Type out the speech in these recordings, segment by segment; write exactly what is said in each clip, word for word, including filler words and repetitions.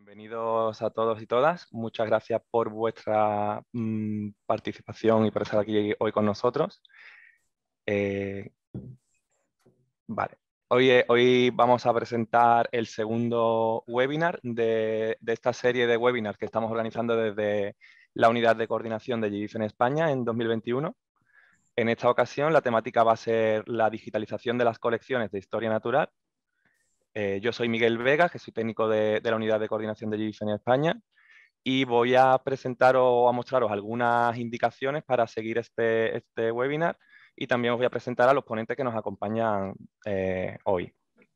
Bienvenidos a todos y todas. Muchas gracias por vuestra mm, participación y por estar aquí hoy con nosotros. Eh, vale. Hoy, eh, hoy vamos a presentar el segundo webinar de, de esta serie de webinars que estamos organizando desde la Unidad de Coordinación de G I F en España en dos mil veintiuno. En esta ocasión la temática va a ser la digitalización de las colecciones de historia natural. Eh, yo soy Miguel Vega, que soy técnico de, de la Unidad de Coordinación de G I F en España. Y voy a presentaros o a mostraros algunas indicaciones para seguir este, este webinar y también os voy a presentar a los ponentes que nos acompañan eh, hoy.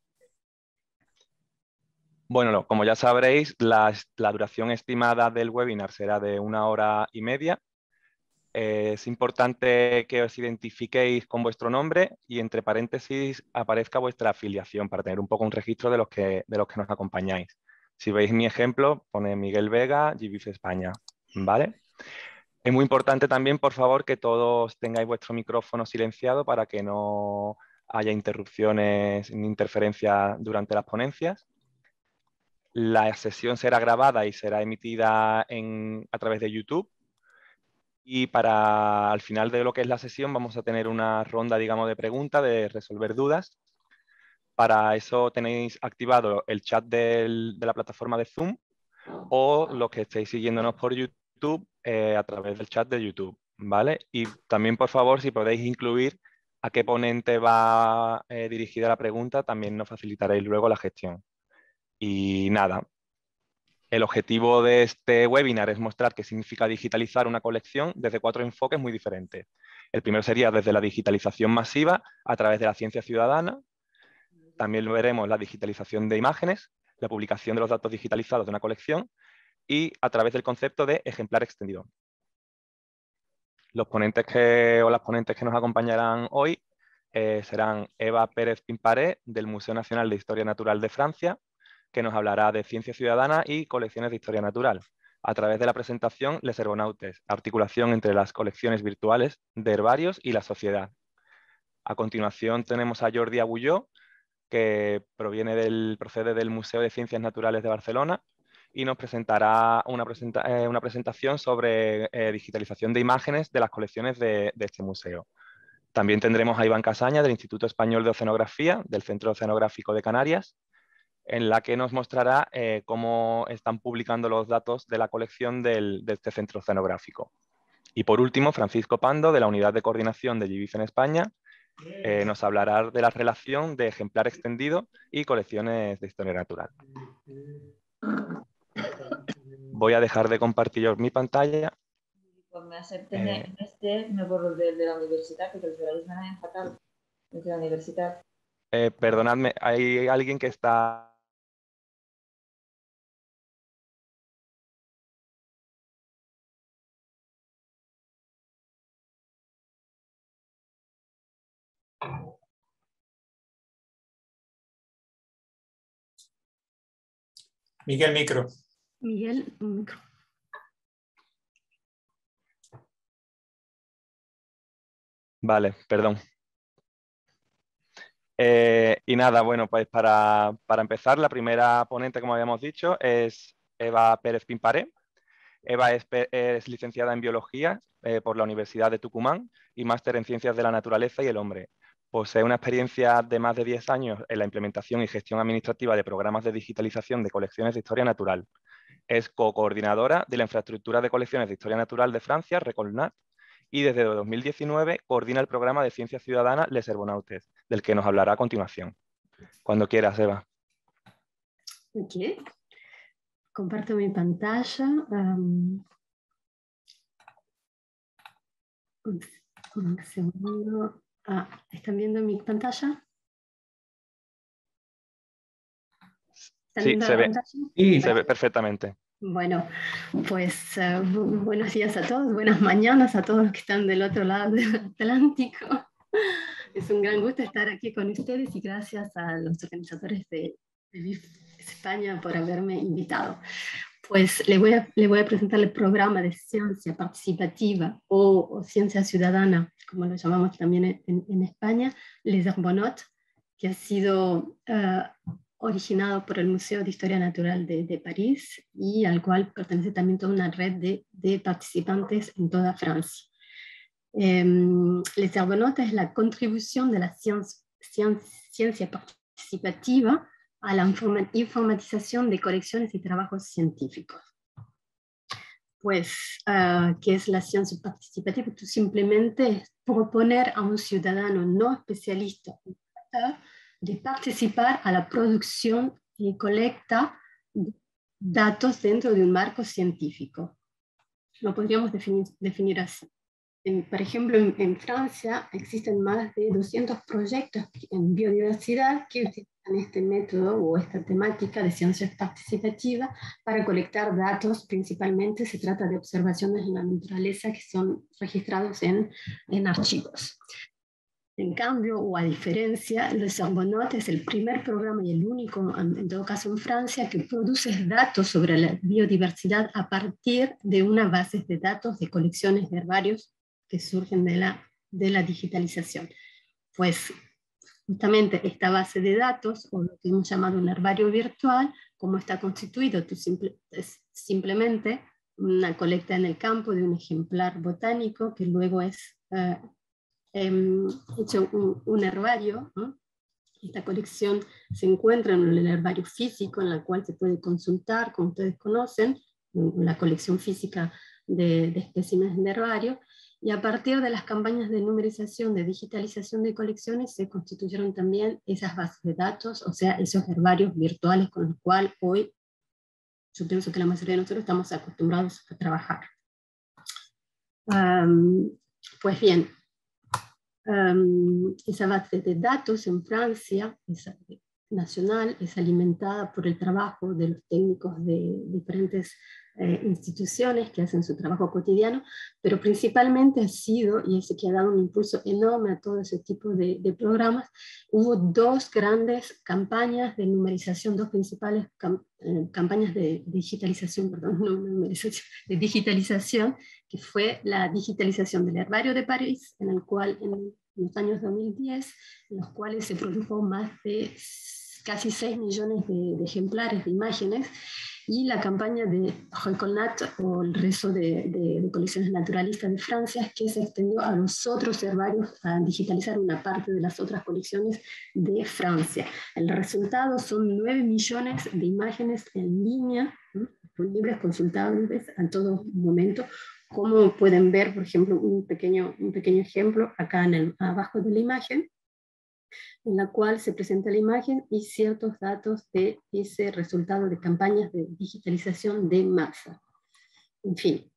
Bueno, no, como ya sabréis, la, la duración estimada del webinar será de una hora y media. Eh, es importante que os identifiquéis con vuestro nombre y entre paréntesis aparezca vuestra afiliación para tener un poco un registro de los que, de los que nos acompañáis. Si veis mi ejemplo, pone Miguel Vega, G I F España, ¿vale? Es muy importante también, por favor, que todos tengáis vuestro micrófono silenciado para que no haya interrupciones ni interferencias durante las ponencias. La sesión será grabada y será emitida en, a través de YouTube. Y para al final de lo que es la sesión vamos a tener una ronda, digamos, de preguntas, de resolver dudas. Para eso tenéis activado el chat del, de la plataforma de Zoom o los que estéis siguiéndonos por YouTube eh, a través del chat de YouTube, ¿vale? Y también, por favor, si podéis incluir a qué ponente va eh, dirigida la pregunta, también nos facilitaréis luego la gestión. Y nada, el objetivo de este webinar es mostrar qué significa digitalizar una colección desde cuatro enfoques muy diferentes. El primero sería desde la digitalización masiva a través de la ciencia ciudadana. También veremos la digitalización de imágenes, la publicación de los datos digitalizados de una colección y a través del concepto de ejemplar extendido. Los ponentes que, o las ponentes que nos acompañarán hoy eh, serán Eva Pérez Pimparé, del Museo Nacional de Historia Natural de Francia, que nos hablará de ciencia ciudadana y colecciones de historia natural, a través de la presentación Les Herbonautes, articulación entre las colecciones virtuales de herbarios y la sociedad. A continuación tenemos a Jordi Agulló, que proviene del, procede del Museo de Ciencias Naturales de Barcelona y nos presentará una, presenta, eh, una presentación sobre eh, digitalización de imágenes de las colecciones de, de este museo. También tendremos a Iván Casaña, del Instituto Español de Oceanografía, del Centro Oceanográfico de Canarias, en la que nos mostrará eh, cómo están publicando los datos de la colección del, de este centro oceanográfico. Y por último, Francisco Pando, de la Unidad de Coordinación de G I F en España, eh, nos hablará de la relación de ejemplar extendido y colecciones de historia natural. Voy a dejar de compartir yo mi pantalla. Pues me acepten eh, en este, me borro el de, de la universidad, que los horarios me dan fatal desde la universidad. Eh, perdonadme, hay alguien que está... Miguel, micro. Miguel, micro. Vale, perdón. Eh, y nada, bueno, pues para, para empezar, la primera ponente, como habíamos dicho, es Eva Pérez Pimparé. Eva es, es licenciada en Biología eh, por la Universidad de Tucumán y máster en Ciencias de la Naturaleza y el Hombre. Posee una experiencia de más de diez años en la implementación y gestión administrativa de programas de digitalización de colecciones de historia natural. Es co-coordinadora de la infraestructura de colecciones de historia natural de Francia, Recolnat, y desde dos mil diecinueve coordina el programa de ciencia ciudadana Les Herbonautes, del que nos hablará a continuación. Cuando quieras, Eva. Ok. Comparto mi pantalla. Um, un, un segundo. Ah, ¿están viendo mi pantalla? ¿Están Sí, viendo se la ve, pantalla? sí, se ve perfectamente. Bueno, pues uh, bu buenos días a todos, buenas mañanas a todos los que están del otro lado del Atlántico. Es un gran gusto estar aquí con ustedes y gracias a los organizadores de, de G I F España por haberme invitado. Pues le voy a, le voy a presentar el programa de ciencia participativa o, o ciencia ciudadana, como lo llamamos también en, en España, Les Herbonautes, que ha sido uh, originado por el Museo de Historia Natural de, de París y al cual pertenece también toda una red de, de participantes en toda Francia. Eh, Les Argonautes es la contribución de la ciencia, ciencia participativa a la informa, informatización de colecciones y trabajos científicos. Pues, uh, ¿qué es la ciencia participativa? Tú simplemente proponer a un ciudadano no especialista de participar a la producción y colecta de datos dentro de un marco científico. Lo podríamos definir, definir así. En, por ejemplo, en, en Francia existen más de doscientos proyectos en biodiversidad que utilizan este método o esta temática de ciencia participativa para colectar datos. Principalmente se trata de observaciones en la naturaleza que son registrados en, en archivos. En cambio, o a diferencia, Les Argonautes es el primer programa y el único, en todo caso en Francia, que produce datos sobre la biodiversidad a partir de una base de datos de colecciones de herbarios que surgen de la, de la digitalización. Pues justamente esta base de datos, o lo que hemos llamado un herbario virtual, ¿cómo está constituido? Tú simple, es simplemente una colecta en el campo de un ejemplar botánico que luego es uh, um, hecho un, un herbario, ¿no? Esta colección se encuentra en el herbario físico, en la cual se puede consultar, como ustedes conocen, la colección física de, de especímenes de herbario. Y a partir de las campañas de numerización, de digitalización de colecciones, se constituyeron también esas bases de datos, o sea, esos herbarios virtuales con los cuales hoy yo pienso que la mayoría de nosotros estamos acostumbrados a trabajar. Um, pues bien, um, esa base de datos en Francia, esa nacional, es alimentada por el trabajo de los técnicos de diferentes Eh, instituciones que hacen su trabajo cotidiano, pero principalmente ha sido, y ese que ha dado un impulso enorme a todo ese tipo de, de programas, hubo dos grandes campañas de numerización, dos principales cam eh, campañas de digitalización, perdón, no numerización, de digitalización, que fue la digitalización del herbario de París, en el cual en los años dos mil diez, en los cuales se produjo más de casi seis millones de, de ejemplares de imágenes, y la campaña de Recolnat, o el resto de, de, de colecciones naturalistas de Francia, que se extendió a los otros herbarios, a digitalizar una parte de las otras colecciones de Francia. El resultado son nueve millones de imágenes en línea, ¿no? Disponibles, consultables a todo momento. Como pueden ver, por ejemplo, un pequeño, un pequeño ejemplo acá en el, abajo de la imagen, en la cual se presenta la imagen y ciertos datos de ese resultado de campañas de digitalización de masa. En fin.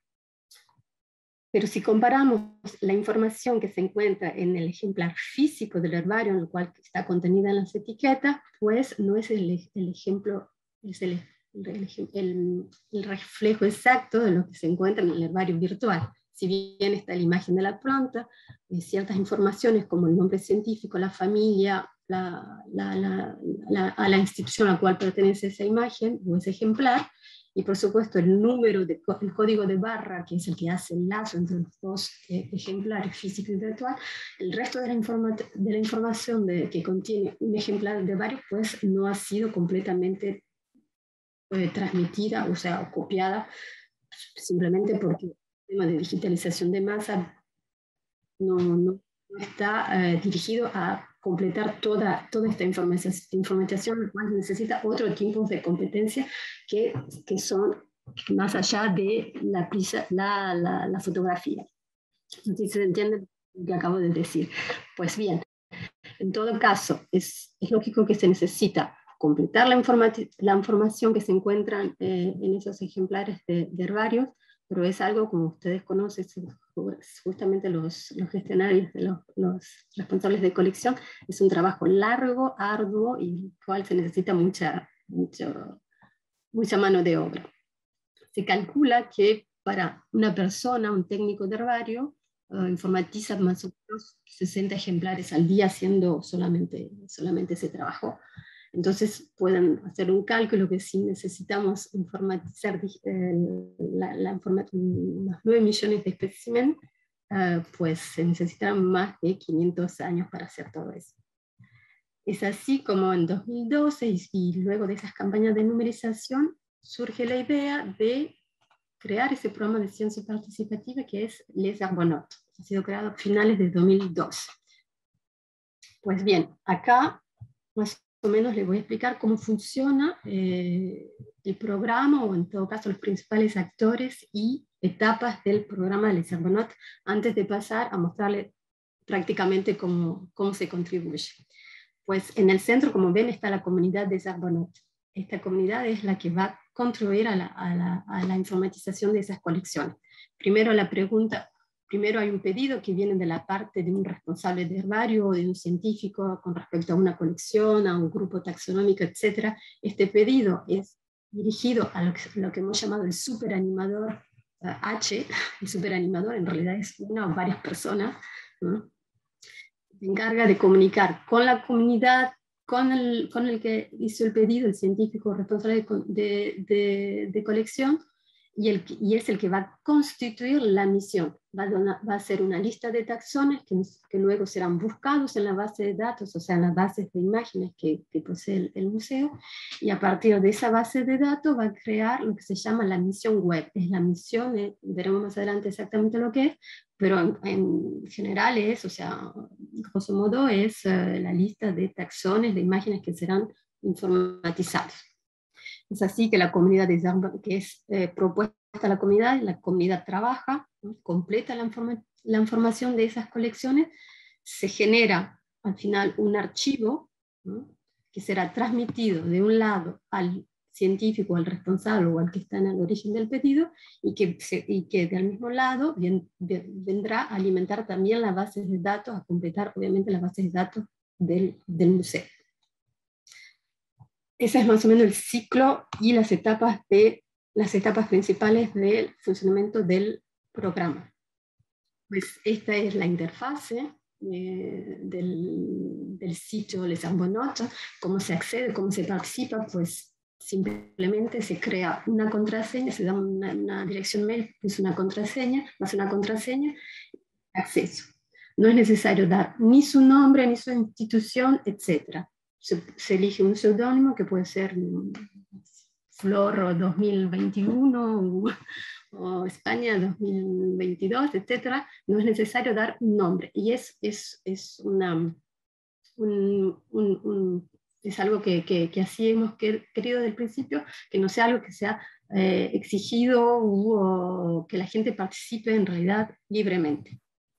Pero si comparamos la información que se encuentra en el ejemplar físico del herbario, en el cual está contenida en las etiquetas, pues no es el, el ejemplo, es el, el, el, el reflejo exacto de lo que se encuentra en el herbario virtual. Si bien está la imagen de la planta, eh, ciertas informaciones como el nombre científico, la familia, la, la, la, la, a la institución a la cual pertenece esa imagen o ese ejemplar, y por supuesto el número, de, el código de barra, que es el que hace el lazo entre los dos eh, ejemplares físico y virtual, el resto de la, informa de la información de, que contiene un ejemplar de varios, pues no ha sido completamente eh, transmitida, o sea, copiada, simplemente porque tema de digitalización de masa no, no, no está eh, dirigido a completar toda, toda esta información, información, cual necesita otro tipo de competencia que, que son más allá de la, la, la, la fotografía. No sé si se entiende lo que acabo de decir. Pues bien, en todo caso, es, es lógico que se necesita completar la, informa la información que se encuentra eh, en esos ejemplares de, de herbarios, pero es algo, como ustedes conocen, justamente los, los gestionarios, los, los responsables de colección, es un trabajo largo, arduo, y cual se necesita mucha, mucho, mucha mano de obra. Se calcula que para una persona, un técnico de herbario, uh, informatiza más o menos sesenta ejemplares al día haciendo solamente, solamente ese trabajo. Entonces pueden hacer un cálculo que si necesitamos informatizar eh, la, la informa unos nueve millones de especímenes, uh, pues se necesitarán más de quinientos años para hacer todo eso. Es así como en dos mil doce y, y luego de esas campañas de numerización surge la idea de crear ese programa de ciencia participativa que es Les Argonautes. Ha sido creado a finales de dos mil doce. Pues bien, acá más o menos les voy a explicar cómo funciona eh, el programa, o en todo caso los principales actores y etapas del programa de Les Argonautes, antes de pasar a mostrarles prácticamente cómo, cómo se contribuye. Pues en el centro, como ven, está la comunidad de Les Argonautes. Esta comunidad es la que va a contribuir a la, a, la, a la informatización de esas colecciones. Primero la pregunta, primero hay un pedido que viene de la parte de un responsable de herbario o de un científico con respecto a una colección, a un grupo taxonómico, etcétera. Este pedido es dirigido a lo que, lo que hemos llamado el superanimador uh, H. El superanimador en realidad es una o varias personas, ¿no? Se encarga de comunicar con la comunidad, con el, con el que hizo el pedido, el científico responsable de, de, de, de colección, y, el, y es el que va a constituir la misión. Va a, donar, va a hacer una lista de taxones que, que luego serán buscados en la base de datos, o sea, en las bases de imágenes que, que posee el, el museo, y a partir de esa base de datos va a crear lo que se llama la misión web. Es la misión, eh, veremos más adelante exactamente lo que es, pero en, en general es, o sea, grosso modo es uh, la lista de taxones, de imágenes que serán informatizados. Es así que la comunidad de Zambra, que es eh, propuesta a la comunidad, la comunidad trabaja, ¿no? Completa la, informa la información de esas colecciones, se genera al final un archivo, ¿no? Que será transmitido de un lado al científico, al responsable o al que está en el origen del pedido, y que, se, y que del mismo lado bien, de, vendrá a alimentar también las bases de datos, a completar obviamente las bases de datos del, del museo. Ese es más o menos el ciclo y las etapas, de, las etapas principales del funcionamiento del programa. Pues esta es la interfase eh, del, del sitio Les Argonautes. Cómo se accede, cómo se participa, pues simplemente se crea una contraseña, se da una, una dirección mail, es una contraseña, más una contraseña, acceso. No es necesario dar ni su nombre, ni su institución, etcétera. Se, se elige un seudónimo que puede ser Flor dos mil veintiuno o, o España dos mil veintidós, etcétera. No es necesario dar un nombre. Y es, es, es, una, un, un, un, es algo que, que, que así hemos querido desde el principio, que no sea algo que sea eh, exigido o que la gente participe en realidad libremente.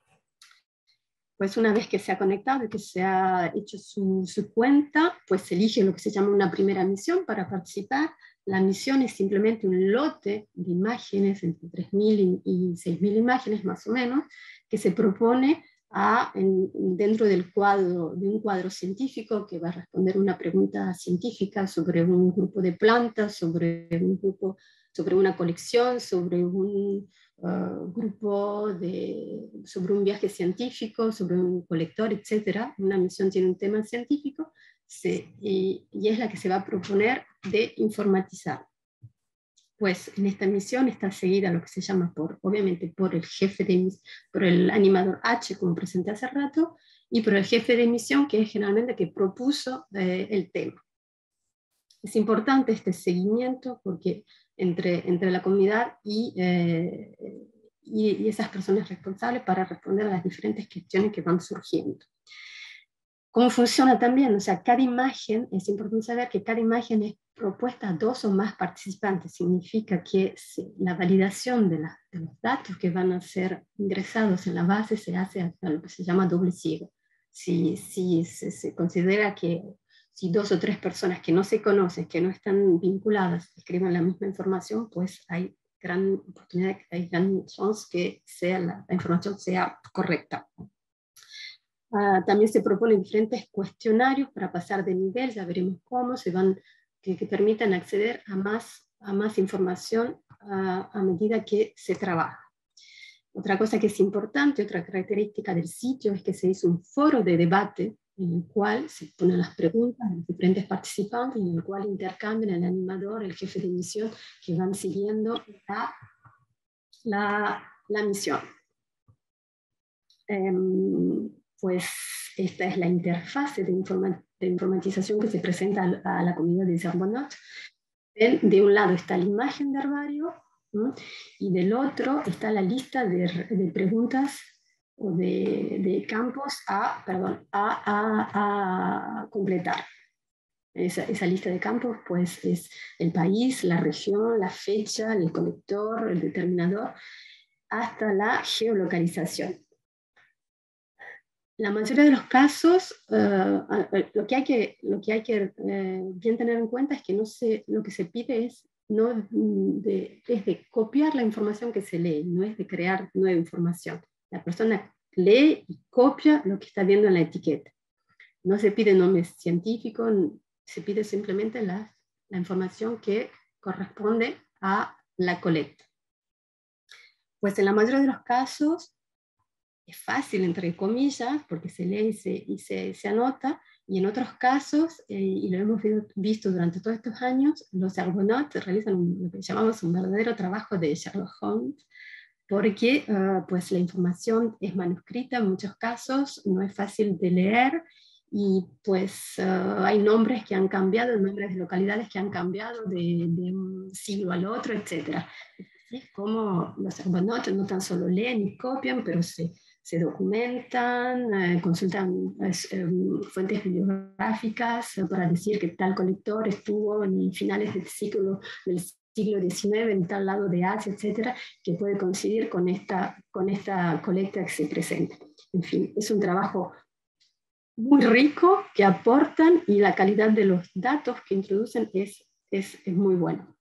Pues una vez que se ha conectado y que se ha hecho su, su cuenta, pues se elige lo que se llama una primera misión para participar. La misión es simplemente un lote de imágenes, entre tres mil y seis mil imágenes más o menos, que se propone a, en, dentro del cuadro, de un cuadro científico que va a responder una pregunta científica sobre un grupo de plantas, sobre un grupo, sobre una colección, sobre un Uh, grupo de, sobre un viaje científico, sobre un colector, etcétera. Una misión tiene un tema científico se, y, y es la que se va a proponer de informatizar. Pues en esta misión está seguida lo que se llama, por, obviamente, por el jefe de por el animador H, como presenté hace rato, y por el jefe de misión, que es generalmente que propuso eh, el tema. Es importante este seguimiento porque entre, entre la comunidad y, eh, y, y esas personas responsables para responder a las diferentes cuestiones que van surgiendo. ¿Cómo funciona también? O sea, cada imagen, es importante saber que cada imagen es propuesta a dos o más participantes. Significa que se, la validación de, la, de los datos que van a ser ingresados en la base se hace a lo que se llama doble ciego. Si, si se, se considera que si dos o tres personas que no se conocen, que no están vinculadas, escriben la misma información, pues hay gran oportunidad, hay gran chance que sea la, la información sea correcta. Uh, también se proponen diferentes cuestionarios para pasar de nivel, ya veremos cómo, se van, que, que permitan acceder a más, a más información uh, a medida que se trabaja. Otra cosa que es importante, otra característica del sitio, es que se hizo un foro de debate en el cual se ponen las preguntas a los diferentes participantes, en el cual intercambian el animador, el jefe de misión, que van siguiendo la, la, la misión. Um, pues esta es la interfase de, informa de informatización que se presenta a, a la comunidad de Charbonneau. De un lado está la imagen de herbario, ¿no? Y del otro está la lista de, de preguntas o de, de campos a, perdón, a, a, a completar. Esa, esa lista de campos pues, es el país, la región, la fecha, el colector, el determinador, hasta la geolocalización. La mayoría de los casos, uh, lo que hay que, lo que, hay que uh, bien tener en cuenta es que no se, lo que se pide es, no de, es de copiar la información que se lee, no es de crear nueva información. La persona lee y copia lo que está viendo en la etiqueta. No se pide nombre científico, se pide simplemente la, la información que corresponde a la colecta. Pues en la mayoría de los casos, es fácil, entre comillas, porque se lee y se, y se, se anota, y en otros casos, eh, y lo hemos visto durante todos estos años, los argonautas realizan un, lo que llamamos un verdadero trabajo de Sherlock Holmes, porque uh, pues la información es manuscrita en muchos casos, no es fácil de leer, y pues uh, hay nombres que han cambiado, nombres de localidades que han cambiado de, de un siglo al otro, etcétera. Es como los argonautas no tan solo leen y copian, pero se se documentan, eh, consultan eh, fuentes bibliográficas eh, para decir que tal colector estuvo en finales del siglo, del siglo diecinueve en tal lado de Asia, etcétera, que puede coincidir con esta, con esta colecta que se presenta. En fin, es un trabajo muy rico que aportan y la calidad de los datos que introducen es, es, es muy buena.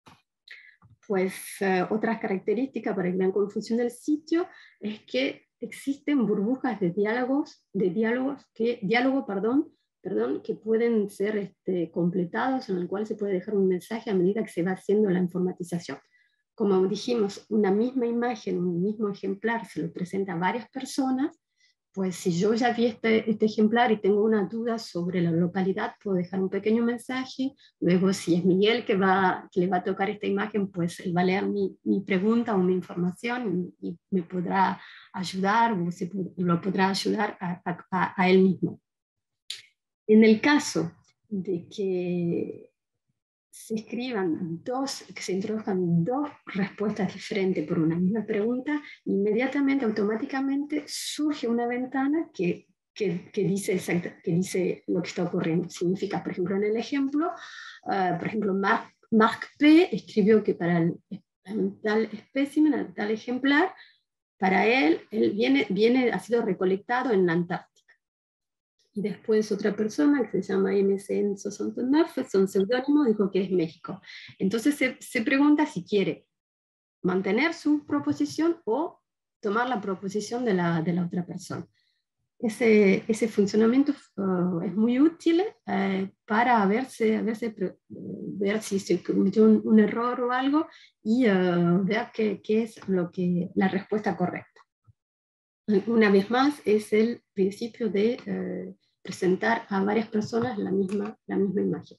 Pues eh, otras características para que vean cómo funciona el sitio es que existen burbujas de diálogos, de diálogos que, diálogo perdón, perdón, que pueden ser este, completados, en el cual se puede dejar un mensaje a medida que se va haciendo la informatización. Como dijimos, una misma imagen, un mismo ejemplar se lo presenta a varias personas, pues si yo ya vi este, este ejemplar y tengo una duda sobre la localidad, puedo dejar un pequeño mensaje. Luego, si es Miguel que, va, que le va a tocar esta imagen, pues él va a leer mi, mi pregunta o mi información y, y me podrá ayudar o se, lo podrá ayudar a, a, a él mismo. En el caso de que se escriban dos, que se introduzcan dos respuestas diferentes por una misma pregunta, inmediatamente, automáticamente surge una ventana que, que, que, dice, exacta, que dice lo que está ocurriendo. Significa, por ejemplo, en el ejemplo, uh, por ejemplo, Mark, Mark P. escribió que para el, el tal espécimen, tal ejemplar, para él, él viene, viene, ha sido recolectado en la Antártica. Y después otra persona que se llama M C Enzo Sontonaf, es un seudónimo, dijo que es México. Entonces se, se pregunta si quiere mantener su proposición o tomar la proposición de la, de la otra persona. Ese, ese funcionamiento uh, es muy útil uh, para verse, verse, ver si se cometió un, un error o algo y uh, ver qué, qué es lo que, la respuesta correcta. Una vez más, es el principio de uh, presentar a varias personas la misma, la misma imagen.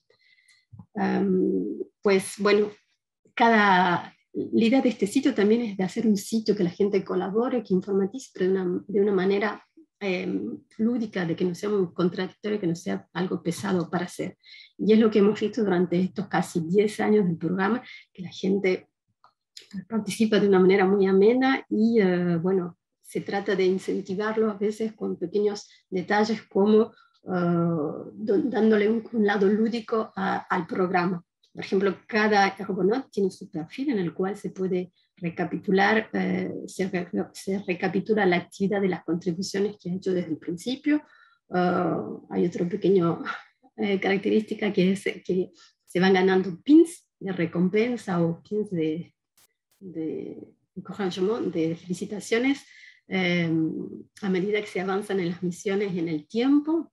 Um, pues bueno, cada, la idea de este sitio también es de hacer un sitio que la gente colabore, que informatice, pero de una, de una manera eh, lúdica, de que no sea muy contradictorio, que no sea algo pesado para hacer. Y es lo que hemos visto durante estos casi diez años del programa, que la gente participa de una manera muy amena y uh, bueno, se trata de incentivarlo a veces con pequeños detalles como uh, dándole un, un lado lúdico a, al programa. Por ejemplo, cada Argonaut tiene su perfil en el cual se puede recapitular, eh, se, re, se recapitula la actividad de las contribuciones que ha hecho desde el principio. Uh, hay otro pequeño eh, característica que es que se van ganando pins de recompensa o pins de, de encouragement, de felicitaciones, eh, a medida que se avanzan en las misiones en el tiempo.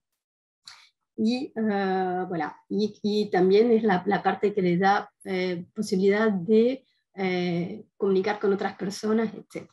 Y, uh, voilà. y, y también es la, la parte que le da eh, posibilidad de eh, comunicar con otras personas, etcétera.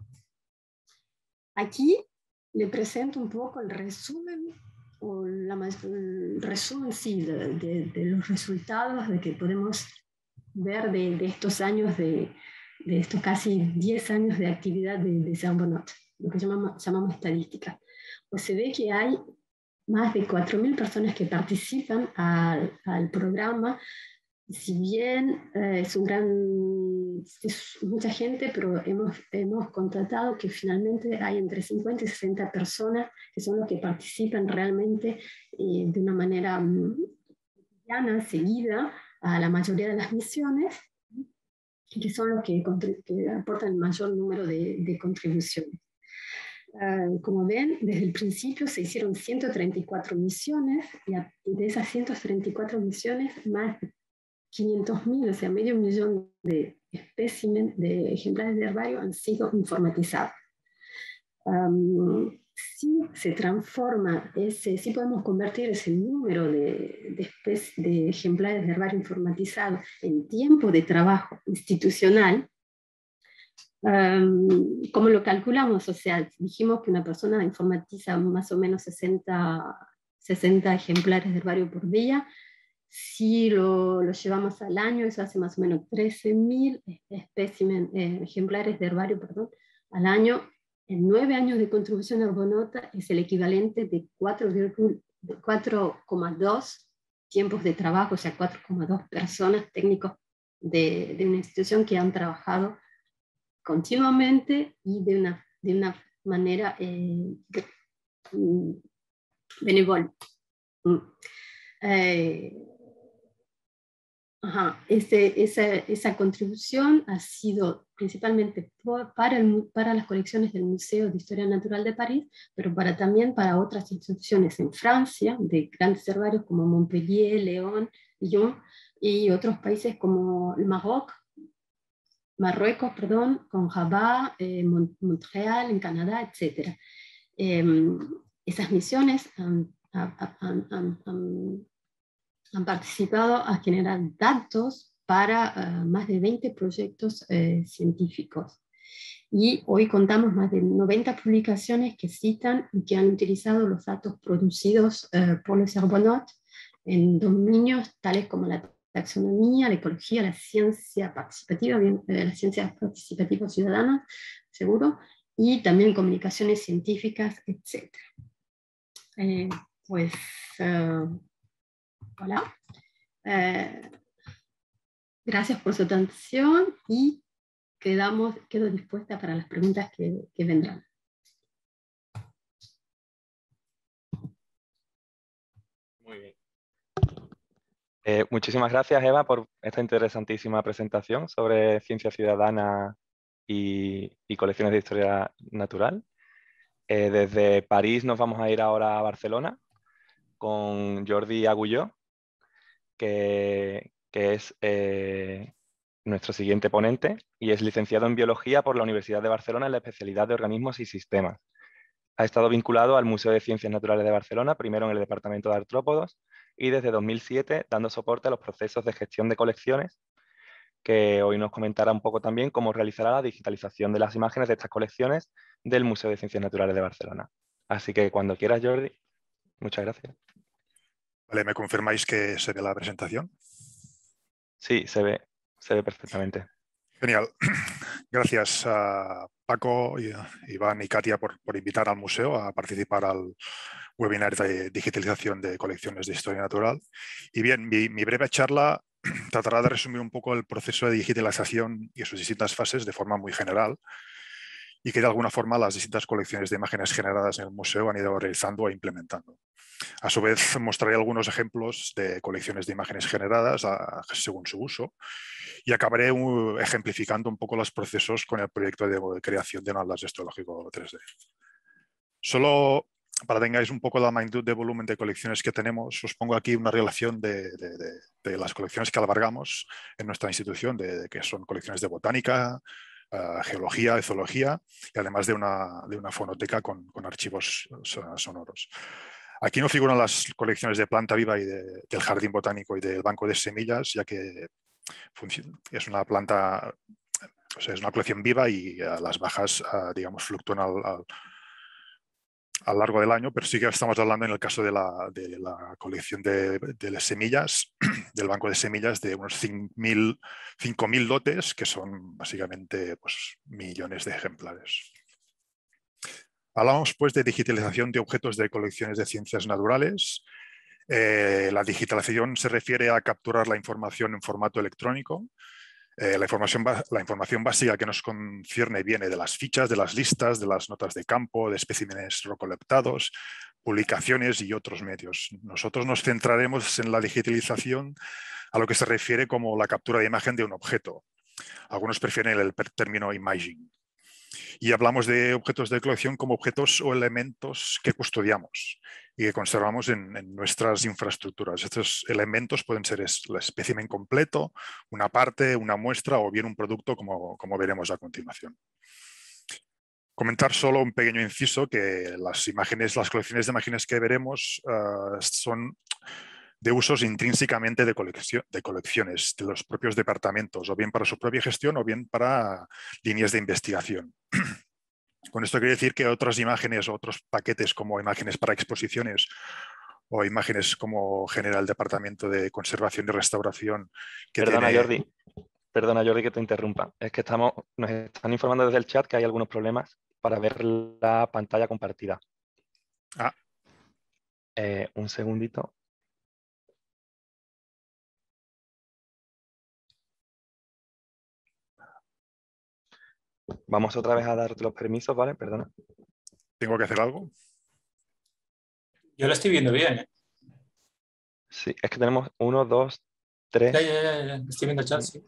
Aquí le presento un poco el resumen, o la, el resumen sí, de, de, de los resultados de que podemos ver de, de estos años, de, de estos casi diez años de actividad de, de Charbonneau, lo que llamamos, llamamos estadística. pues se ve que hay más de cuatro mil personas que participan al, al programa. Si bien eh, es, un gran, es mucha gente, pero hemos, hemos contratado que finalmente hay entre cincuenta y sesenta personas que son los que participan realmente eh, de una manera cotidiana, seguida, a la mayoría de las misiones, y que son los que, que aportan el mayor número de, de contribuciones. Uh, como ven, desde el principio se hicieron ciento treinta y cuatro misiones, y, a, y de esas ciento treinta y cuatro misiones, más de quinientos mil, o sea, medio millón de espécimen, de ejemplares de herbario han sido informatizados. Um, si se transforma, ese, si podemos convertir ese número de, de, de ejemplares de herbario informatizados en tiempo de trabajo institucional, um, ¿cómo lo calculamos? O sea, dijimos que una persona informatiza más o menos sesenta, sesenta ejemplares de herbario por día. Si lo, lo llevamos al año, eso hace más o menos trece mil espécimen, eh, ejemplares de herbario perdón, al año. En nueve años de contribución a Arbonota es el equivalente de cuatro coma dos tiempos de trabajo, o sea, cuatro coma dos personas técnicos de, de una institución que han trabajado continuamente y de una, de una manera eh, benevola. Eh, Ajá, ese, esa, esa contribución ha sido principalmente por, para, el, para las colecciones del Museo de Historia Natural de París, pero para, también para otras instituciones en Francia, de grandes herbarios como Montpellier, León, Lyon, y otros países como el Maroc, Marruecos, perdón, con Rabat, eh, Montreal, en Canadá, etcétera. Eh, esas misiones han, han, han, han, han han participado a generar datos para uh, más de veinte proyectos uh, científicos. Y hoy contamos más de noventa publicaciones que citan y que han utilizado los datos producidos uh, por los Argonautes en dominios tales como la taxonomía, la ecología, la ciencia participativa, bien, eh, las ciencias participativas ciudadanas, seguro, y también comunicaciones científicas, etcétera. Eh, pues... Uh, Hola. Eh, gracias por su atención y quedamos, quedo dispuesta para las preguntas que, que vendrán. Muy bien. Eh, muchísimas gracias, Eva, por esta interesantísima presentación sobre ciencia ciudadana y, y colecciones de historia natural. Eh, desde París nos vamos a ir ahora a Barcelona con Jordi Agulló, que, que es eh, nuestro siguiente ponente y es licenciado en Biología por la Universidad de Barcelona en la especialidad de Organismos y Sistemas. Ha estado vinculado al Museo de Ciencias Naturales de Barcelona, primero en el Departamento de Artrópodos y desde dos mil siete dando soporte a los procesos de gestión de colecciones, que hoy nos comentará un poco también cómo realizará la digitalización de las imágenes de estas colecciones del Museo de Ciencias Naturales de Barcelona. Así que cuando quieras, Jordi, muchas gracias. Vale, ¿me confirmáis que se ve la presentación? Sí, se ve, se ve perfectamente. Genial. Gracias a Paco, Iván y Katia por, por invitar al museo a participar al webinar de digitalización de colecciones de historia natural. Y bien, mi, mi breve charla tratará de resumir un poco el proceso de digitalización y sus distintas fases de forma muy general, y que de alguna forma las distintas colecciones de imágenes generadas en el museo han ido realizando e implementando. A su vez, mostraré algunos ejemplos de colecciones de imágenes generadas a, según su uso, y acabaré uh, ejemplificando un poco los procesos con el proyecto de, de creación de un atlas histológico tres D. Solo para que tengáis un poco la magnitud de volumen de colecciones que tenemos, os pongo aquí una relación de, de, de, de las colecciones que albergamos en nuestra institución, de, de que son colecciones de botánica, Uh, geología, zoología, y además de una, de una fonoteca con, con archivos sonoros. Aquí no figuran las colecciones de planta viva y de, del jardín botánico y del banco de semillas, ya que es una planta, o sea, es una colección viva y uh, las bajas, uh, digamos, fluctúan al, al, a lo largo del año, pero sí que estamos hablando en el caso de la, de la colección de, de las semillas, del banco de semillas, de unos cinco mil lotes, que son básicamente pues, millones de ejemplares. Hablamos pues de digitalización de objetos de colecciones de ciencias naturales. Eh, la digitalización se refiere a capturar la información en formato electrónico. Eh, la, información, la información básica que nos concierne viene de las fichas, de las listas, de las notas de campo, de especímenes recolectados, publicaciones y otros medios. Nosotros nos centraremos en la digitalización a lo que se refiere como la captura de imagen de un objeto. Algunos prefieren el término imaging. Y hablamos de objetos de colección como objetos o elementos que custodiamos y que conservamos en, en nuestras infraestructuras. Estos elementos pueden ser el espécimen completo, una parte, una muestra o bien un producto, como, como veremos a continuación. Comentar solo un pequeño inciso que las imágenes, las colecciones de imágenes que veremos uh, son de usos intrínsecamente de, colección, de colecciones de los propios departamentos, o bien para su propia gestión o bien para líneas de investigación. Con esto quiero decir que otras imágenes o otros paquetes como imágenes para exposiciones o imágenes como genera el Departamento de Conservación y Restauración. Que Perdona, tiene... Jordi. Perdona, Jordi, que te interrumpa. Es que estamos, nos están informando desde el chat que hay algunos problemas para ver la pantalla compartida. Ah. Eh, un segundito. Vamos otra vez a darte los permisos, ¿vale? Perdona. ¿Tengo que hacer algo? Yo lo estoy viendo bien, ¿eh? Sí, es que tenemos uno, dos, tres. Ya, ya, ya, ya. Estoy viendo el chat, sí.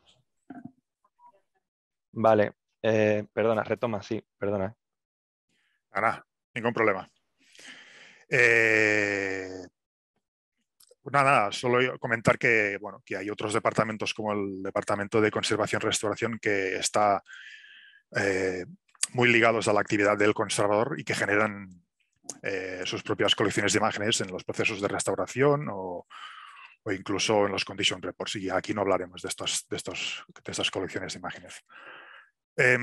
Vale. Eh, perdona, retoma, sí, perdona. Ah, nada, ningún problema. Eh... Nada, nada, solo comentar que, bueno, que hay otros departamentos como el Departamento de Conservación y Restauración que está eh, muy ligados a la actividad del conservador y que generan eh, sus propias colecciones de imágenes en los procesos de restauración o, o incluso en los condition reports. Y aquí no hablaremos de, estos, de, estos, de estas colecciones de imágenes. Eh,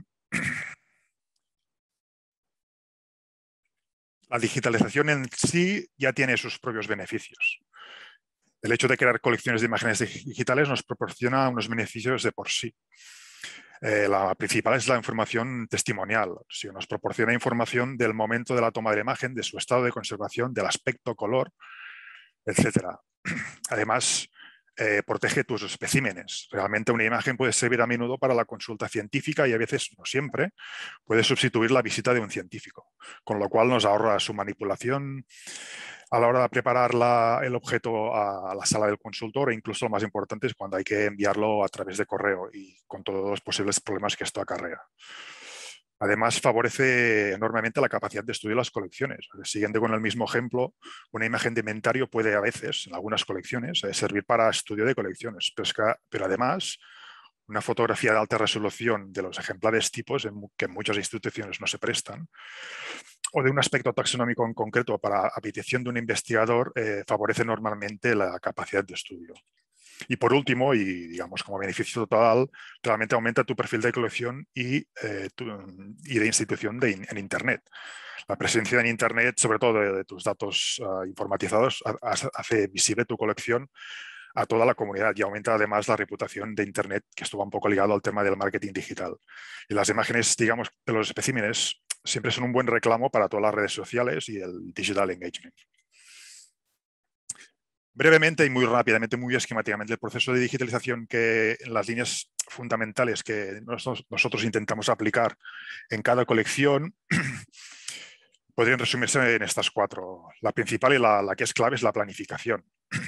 la digitalización en sí ya tiene sus propios beneficios. El hecho de crear colecciones de imágenes digitales nos proporciona unos beneficios de por sí. Eh, la principal es la información testimonial. Si nos proporciona información del momento de la toma de la imagen, de su estado de conservación, del aspecto, color, etcétera. Además, eh, protege tus especímenes. Realmente una imagen puede servir a menudo para la consulta científica y a veces, no siempre, puede sustituir la visita de un científico, con lo cual nos ahorra su manipulación a la hora de preparar la, el objeto a, a la sala del consultor e incluso lo más importante es cuando hay que enviarlo a través de correo y con todos los posibles problemas que esto acarrea. Además, favorece enormemente la capacidad de estudio de las colecciones. Siguiendo con el mismo ejemplo, una imagen de inventario puede a veces, en algunas colecciones, eh, servir para estudio de colecciones, pero, es que, pero además una fotografía de alta resolución de los ejemplares tipos en, que en muchas instituciones no se prestan, o de un aspecto taxonómico en concreto para a petición de un investigador, eh, favorece normalmente la capacidad de estudio. Y por último, y digamos como beneficio total, realmente aumenta tu perfil de colección y, eh, tu, y de institución de in, en Internet. La presencia en Internet, sobre todo de, de tus datos uh, informatizados, hace visible tu colección a toda la comunidad y aumenta además la reputación de Internet, que esto va un poco ligado al tema del marketing digital. Y las imágenes, digamos, de los especímenes siempre son un buen reclamo para todas las redes sociales y el digital engagement. Brevemente y muy rápidamente, muy esquemáticamente, el proceso de digitalización que en las líneas fundamentales que nosotros, nosotros intentamos aplicar en cada colección podrían resumirse en estas cuatro. La principal y la, la que es clave es la planificación.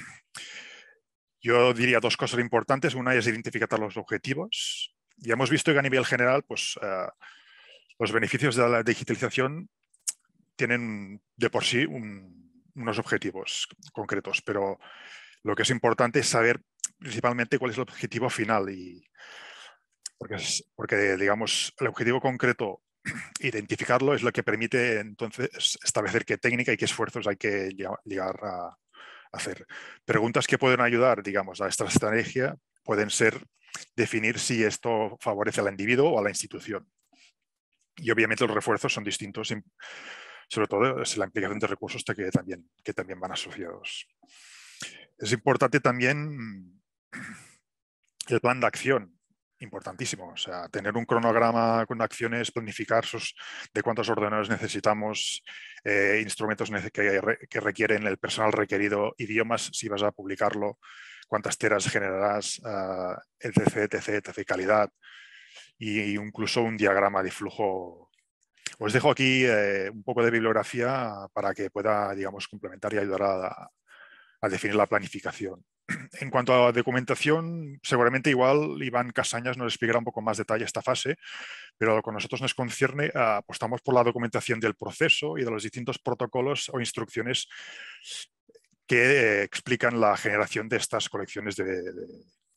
Yo diría dos cosas importantes. Una es identificar los objetivos. Ya hemos visto que a nivel general, pues, uh, los beneficios de la digitalización tienen de por sí un, unos objetivos concretos, pero lo que es importante es saber principalmente cuál es el objetivo final y porque, es, porque digamos, el objetivo concreto, identificarlo es lo que permite entonces establecer qué técnica y qué esfuerzos hay que llegar a hacer. Preguntas que pueden ayudar, digamos, a esta estrategia pueden ser definir si esto favorece al individuo o a la institución. Y obviamente los refuerzos son distintos, sobre todo es la implicación de recursos que también, que también van asociados. Es importante también el plan de acción. importantísimo. O sea, tener un cronograma con acciones, planificar sus, de cuántos ordenadores necesitamos, eh, instrumentos que, que requieren el personal requerido, idiomas, si vas a publicarlo, cuántas teras generarás, uh, etc, etc, etc, calidad, y incluso un diagrama de flujo. Os dejo aquí eh, un poco de bibliografía para que pueda, digamos, complementar y ayudar a, a definir la planificación. En cuanto a documentación, seguramente igual Iván Casañas nos explicará un poco más detalle esta fase, pero lo que a nosotros nos concierne, apostamos por la documentación del proceso y de los distintos protocolos o instrucciones que eh, explican la generación de estas colecciones de, de,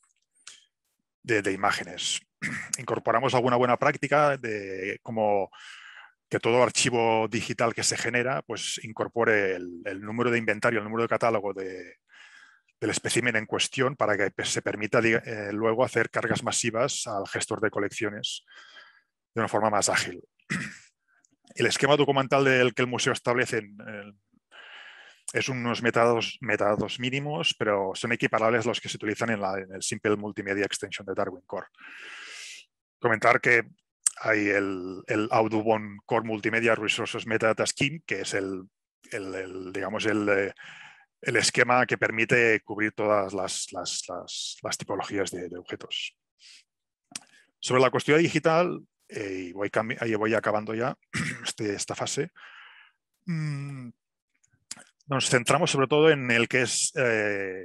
de, de imágenes. Incorporamos alguna buena práctica de como que todo archivo digital que se genera pues incorpore el, el número de inventario, el número de catálogo de, del espécimen en cuestión para que se permita eh, luego hacer cargas masivas al gestor de colecciones de una forma más ágil. El esquema documental del que el museo establece en, en, es unos metadatos, metadatos mínimos, pero son equiparables a los que se utilizan en, la, en el Simple Multimedia Extension de Darwin Core. Comentar que hay el, el Audubon Core Multimedia Resources Metadata Scheme, que es el, el, el digamos, el, el esquema que permite cubrir todas las, las, las, las tipologías de, de objetos. Sobre la custodia digital, eh, y voy, ahí voy acabando ya este, esta fase, mmm, nos centramos sobre todo en el que es eh,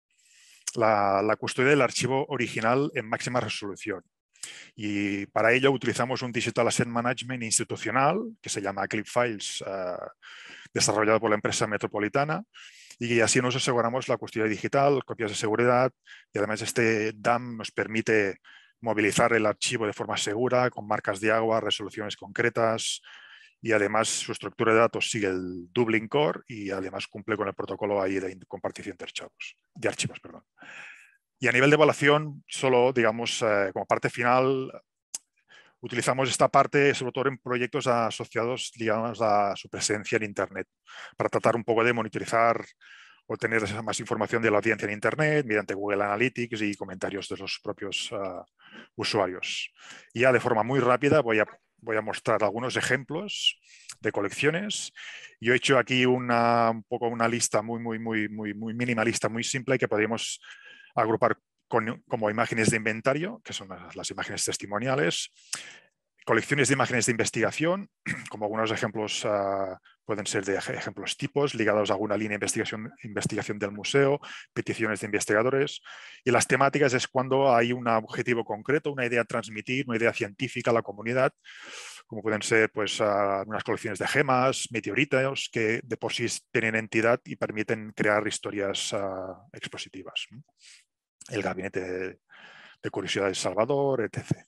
la, la custodia del archivo original en máxima resolución. Y para ello utilizamos un Digital Asset Management institucional que se llama ClipFiles, uh, desarrollado por la empresa Metropolitana, y así nos aseguramos la custodia digital, copias de seguridad, y además este D A M nos permite movilizar el archivo de forma segura, con marcas de agua, resoluciones concretas, y además su estructura de datos sigue el Dublin Core y además cumple con el protocolo ahí de compartición de archivos. De archivos perdón. Y a nivel de evaluación, solo, digamos, eh, como parte final, utilizamos esta parte sobre todo en proyectos asociados, digamos, a su presencia en Internet, para tratar un poco de monitorizar o tener más información de la audiencia en Internet mediante Google Analytics y comentarios de los propios uh, usuarios. Y ya de forma muy rápida voy a, voy a mostrar algunos ejemplos de colecciones. Yo he hecho aquí una, un poco una lista muy, muy, muy, muy, muy minimalista, muy simple, que podríamos agrupar con, como imágenes de inventario, que son las, las imágenes testimoniales, colecciones de imágenes de investigación, como algunos ejemplos uh, pueden ser de ejemplos tipos ligados a alguna línea de investigación, investigación del museo, peticiones de investigadores, y las temáticas es cuando hay un objetivo concreto, una idea a transmitir, una idea científica a la comunidad, como pueden ser pues, uh, unas colecciones de gemas, meteoritos, que de por sí tienen entidad y permiten crear historias uh, expositivas. El Gabinete de, de Curiosidades Salvador, etcétera.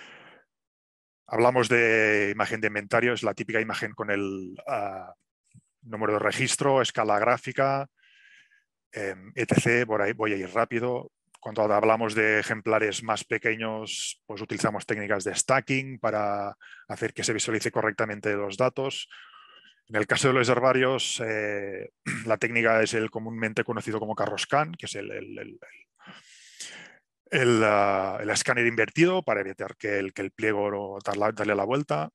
Hablamos de imagen de inventario, es la típica imagen con el uh, número de registro, escala gráfica, eh, etcétera. Por ahí voy a ir rápido. Cuando hablamos de ejemplares más pequeños, pues utilizamos técnicas de stacking para hacer que se visualice correctamente los datos. En el caso de los herbarios, eh, la técnica es el comúnmente conocido como Carroscan, que es el, el, el El, uh, el escáner invertido para evitar que el, que el pliego darle, darle la vuelta.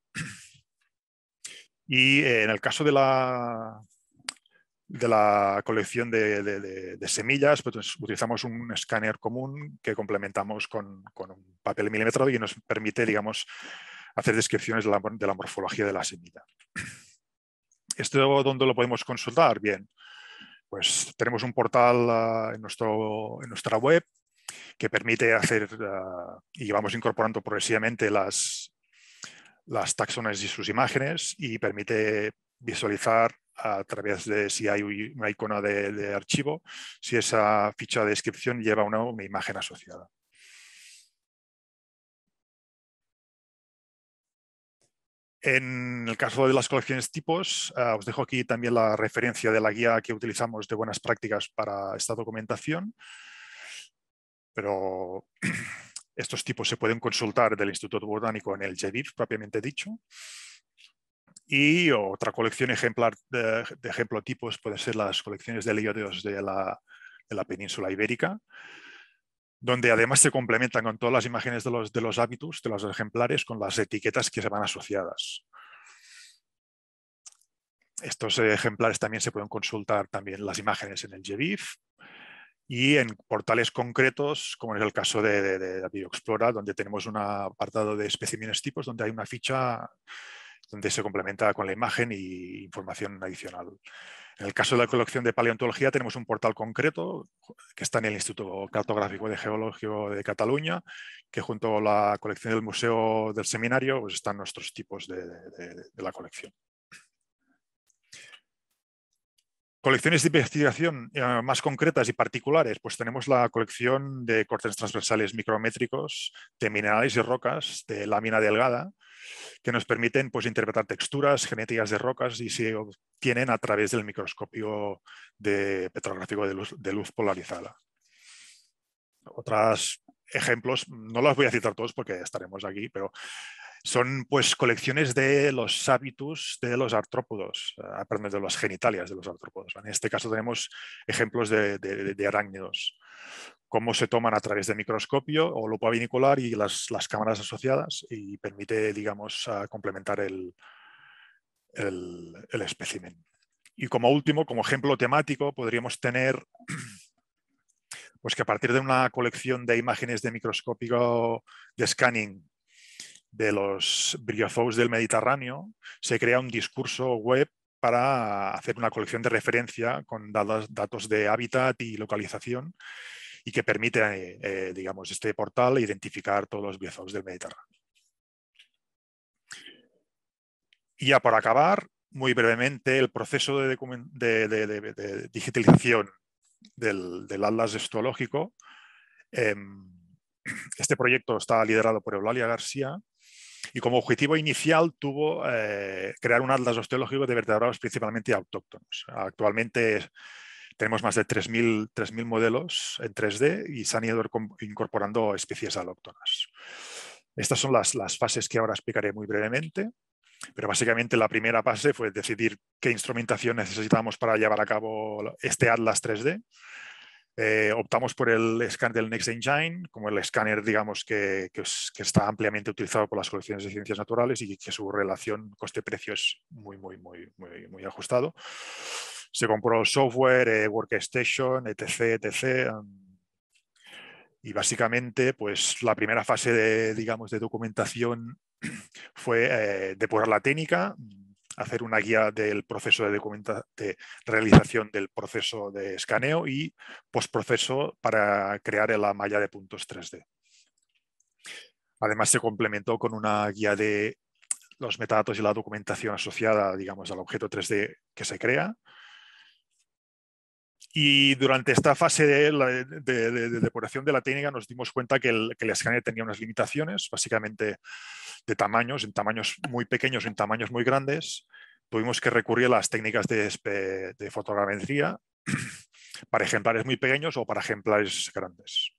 Y eh, en el caso de la, de la colección de, de, de, de semillas, pues utilizamos un escáner común que complementamos con, con un papel milimetrado y nos permite, digamos, hacer descripciones de la, de la morfología de la semilla. ¿Esto dónde lo podemos consultar? Bien, pues tenemos un portal uh, en, nuestro, en nuestra web que permite hacer, uh, y vamos incorporando progresivamente las, las taxones y sus imágenes, y permite visualizar a través de si hay una icono de, de archivo, si esa ficha de descripción lleva una, una imagen asociada. En el caso de las colecciones tipos, uh, os dejo aquí también la referencia de la guía que utilizamos de buenas prácticas para esta documentación. Pero estos tipos se pueden consultar del Instituto Botánico en el G B I F propiamente dicho. Y otra colección ejemplar de, de ejemplo tipos pueden ser las colecciones de helioideos de la, de la península ibérica. donde además se complementan con todas las imágenes de los, de los hábitos, de los ejemplares, con las etiquetas que se van asociadas. Estos ejemplares también se pueden consultar también las imágenes en el G B I F y en portales concretos, como es el caso de, de, de BioExplora, donde tenemos un apartado de especímenes tipos, donde hay una ficha donde se complementa con la imagen y información adicional. En el caso de la colección de paleontología tenemos un portal concreto que está en el Instituto Cartográfico de Geología de Cataluña, que junto a la colección del Museo del Seminario pues están nuestros tipos de, de, de la colección. Colecciones de investigación eh, más concretas y particulares, pues tenemos la colección de cortes transversales micrométricos de minerales y rocas de lámina delgada, que nos permiten pues, interpretar texturas, genéticas de rocas y se obtienen a través del microscopio de petrográfico de luz, de luz polarizada. Otros ejemplos, no los voy a citar todos porque estaremos aquí, pero son pues colecciones de los hábitos de los artrópodos, uh, perdón, de las genitalias de los artrópodos. En este caso tenemos ejemplos de, de, de arácnidos, cómo se toman a través de microscopio o lupa binocular y las, las cámaras asociadas y permite, digamos, uh, complementar el, el, el espécimen. Y como último, como ejemplo temático, podríamos tener pues que a partir de una colección de imágenes de microscópico de scanning de los briozous del Mediterráneo, se crea un discurso web para hacer una colección de referencia con datos, datos de hábitat y localización y que permite, eh, eh, digamos, este portal identificar todos los briozous del Mediterráneo. Y ya por acabar, muy brevemente, el proceso de, de, de, de, de digitalización del, del atlas estuológico. Eh, este proyecto está liderado por Eulalia García y como objetivo inicial tuvo eh, crear un atlas osteológico de vertebrados principalmente autóctonos. Actualmente tenemos más de tres mil modelos en tres D y se han ido incorporando especies alóctonas. Estas son las, las fases que ahora explicaré muy brevemente, pero básicamente la primera fase fue decidir qué instrumentación necesitamos para llevar a cabo este atlas tres D. Eh, optamos por el escáner del Next Engine, como el escáner, digamos, que, que, es, que está ampliamente utilizado por las colecciones de ciencias naturales y que su relación coste-precio es muy, muy, muy, muy, muy ajustado. Se compró software, eh, workstation, etc, etcétera. Y básicamente, pues la primera fase de, digamos, de documentación fue eh, depurar la técnica, hacer una guía del proceso de, de realización del proceso de escaneo y postproceso para crear la malla de puntos tres D. Además se complementó con una guía de los metadatos y la documentación asociada, digamos, al objeto tres D que se crea. Y durante esta fase de, de, de, de depuración de la técnica nos dimos cuenta que el, que el escáner tenía unas limitaciones, básicamente de tamaños, en tamaños muy pequeños, en tamaños muy grandes. Tuvimos que recurrir a las técnicas de, de fotogrametría para ejemplares muy pequeños o para ejemplares grandes.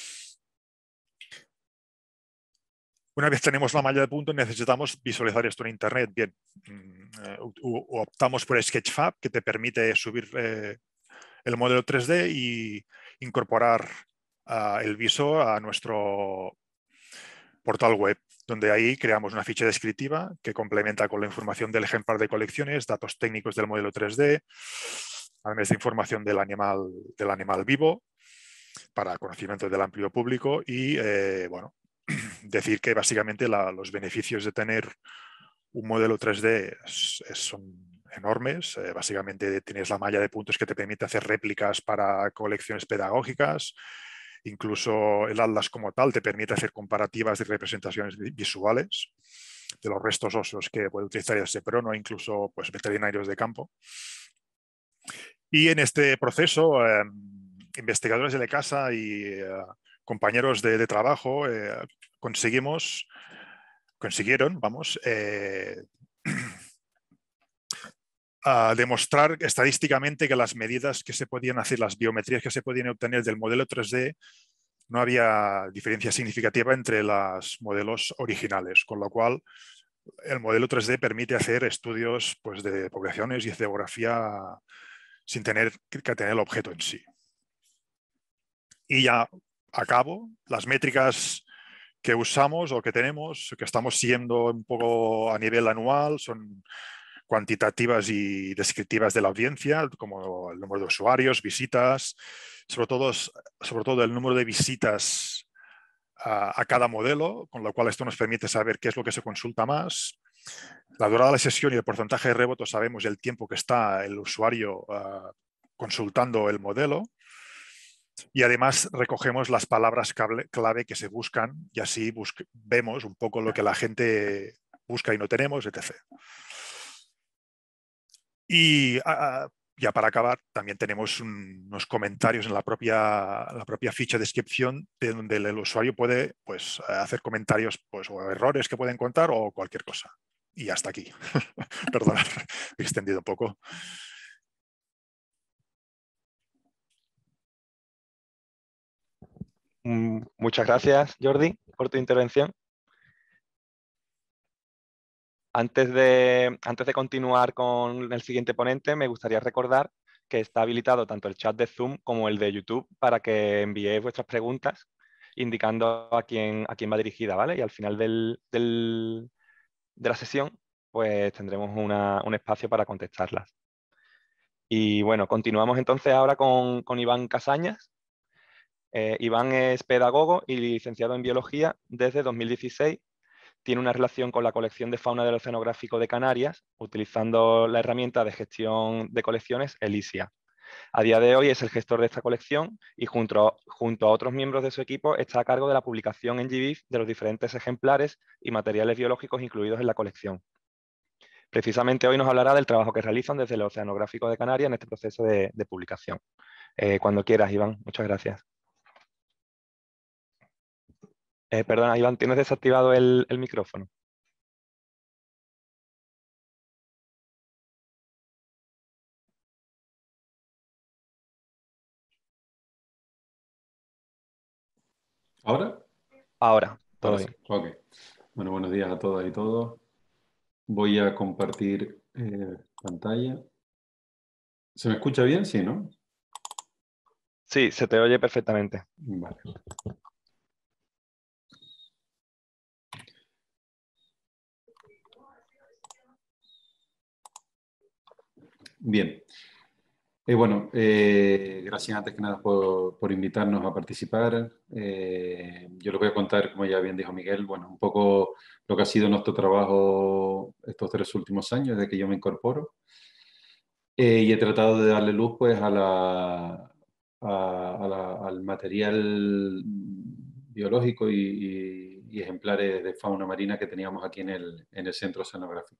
Una vez tenemos la malla de puntos, necesitamos visualizar esto en Internet. Bien, optamos por Sketchfab, que te permite subir eh, el modelo tres D y incorporar uh, el visor a nuestro portal web, donde ahí creamos una ficha descriptiva que complementa con la información del ejemplar de colecciones, datos técnicos del modelo tres D, además de información del animal, del animal vivo para conocimiento del amplio público y, eh, bueno, decir que básicamente la, los beneficios de tener un modelo tres D es, es, son enormes. Eh, básicamente tienes la malla de puntos que te permite hacer réplicas para colecciones pedagógicas. Incluso el atlas como tal te permite hacer comparativas de representaciones visuales de los restos óseos que puede utilizar el SEPRON o incluso pues, veterinarios de campo. Y en este proceso, eh, investigadores de la casa y eh, compañeros de, de trabajo eh, conseguimos, consiguieron, vamos, eh, a demostrar estadísticamente que las medidas que se podían hacer, las biometrías que se podían obtener del modelo tres D, no había diferencia significativa entre los modelos originales, con lo cual el modelo tres D permite hacer estudios pues, de poblaciones y geografía sin tener que tener el objeto en sí. Y ya a cabo. Las métricas que usamos o que tenemos, que estamos siguiendo un poco a nivel anual, son cuantitativas y descriptivas de la audiencia, como el número de usuarios, visitas, sobre todo, sobre todo el número de visitas a, a cada modelo, con lo cual esto nos permite saber qué es lo que se consulta más. La durada de la sesión y el porcentaje de reboto, sabemos el tiempo que está el usuario uh, consultando el modelo. Y además recogemos las palabras clave que se buscan y así vemos un poco lo que la gente busca y no tenemos, etcétera. Y uh, ya para acabar, también tenemos un, unos comentarios en la propia, la propia ficha de descripción de donde el usuario puede pues, hacer comentarios pues, o errores que pueden contar o cualquier cosa. Y hasta aquí. Perdonad, he extendido un poco. Muchas gracias, Jordi, por tu intervención. Antes de, antes de continuar con el siguiente ponente, me gustaría recordar que está habilitado tanto el chat de Zoom como el de YouTube para que enviéis vuestras preguntas indicando a quién, a quién va dirigida, ¿vale? Y al final del, del, de la sesión, pues tendremos una, un espacio para contestarlas. Y bueno, continuamos entonces ahora con, con Iván Casañas. Eh, Iván es pedagogo y licenciado en biología desde dos mil dieciséis. Tiene una relación con la colección de fauna del Oceanográfico de Canarias, utilizando la herramienta de gestión de colecciones Elysia. A día de hoy es el gestor de esta colección y junto a, junto a otros miembros de su equipo está a cargo de la publicación en G B I F de los diferentes ejemplares y materiales biológicos incluidos en la colección. Precisamente hoy nos hablará del trabajo que realizan desde el Oceanográfico de Canarias en este proceso de, de publicación. Eh, cuando quieras, Iván. Muchas gracias. Eh, perdona, Iván, ¿tienes desactivado el, el micrófono? ¿Ahora? Ahora, todo Ahora sí. bien. Ok. Bueno, buenos días a todas y todos. Voy a compartir eh, pantalla. ¿Se me escucha bien? Sí, ¿no? Sí, se te oye perfectamente. Vale. Bien. Eh, bueno, eh, gracias antes que nada por, por invitarnos a participar. Eh, yo les voy a contar, como ya bien dijo Miguel, bueno, un poco lo que ha sido nuestro trabajo estos tres últimos años desde que yo me incorporo. Eh, y he tratado de darle luz pues, a la, a, a la, al material biológico y, y, y ejemplares de fauna marina que teníamos aquí en el, en el Centro Oceanográfico.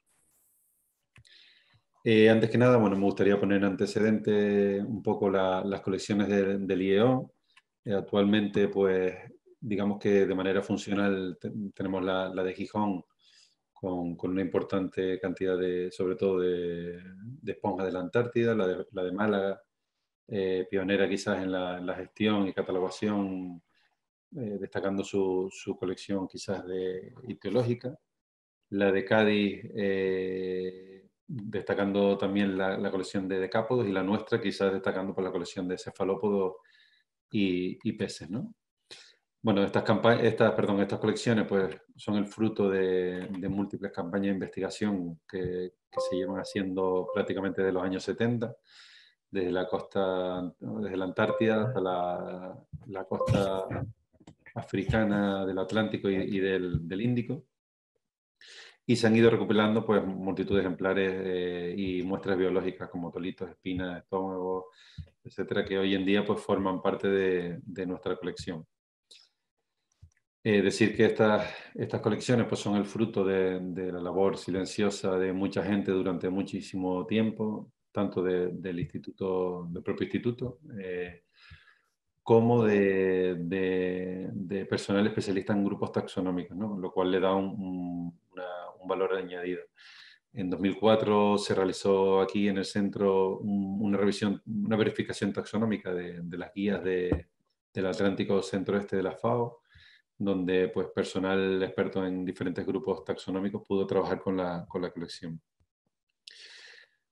Eh, antes que nada, bueno, me gustaría poner en antecedente un poco la, las colecciones de, del I E O. Eh, actualmente, pues, digamos que de manera funcional te, tenemos la, la de Gijón con, con, una importante cantidad de, sobre todo de, de esponjas de la Antártida, la de, la de Málaga, eh, pionera quizás en la, en la gestión y catalogación, eh, destacando su, su colección quizás de ictiológica. La de Cádiz, eh, destacando también la, la colección de decápodos, y la nuestra quizás destacando por la colección de cefalópodos y, y peces, ¿no? Bueno, estas, estas, perdón, estas colecciones pues, son el fruto de, de múltiples campañas de investigación que, que se llevan haciendo prácticamente desde los años setenta, desde la costa, desde la Antártida hasta la, la costa africana del Atlántico y, y del, del Índico. Y se han ido recopilando pues, multitud de ejemplares eh, y muestras biológicas como tolitos, espinas, estómagos, etcétera, que hoy en día pues, forman parte de, de nuestra colección. Eh, decir que estas, estas colecciones pues, son el fruto de, de la labor silenciosa de mucha gente durante muchísimo tiempo, tanto de, del instituto, del propio instituto, eh, como de, de, de personal especialista en grupos taxonómicos, ¿no? Lo cual le da un, un, una, un valor añadido. En dos mil cuatro se realizó aquí en el centro una revisión, una verificación taxonómica de, de las guías de, del Atlántico Centro-Este de la FAO, donde pues, personal experto en diferentes grupos taxonómicos pudo trabajar con la, con la colección.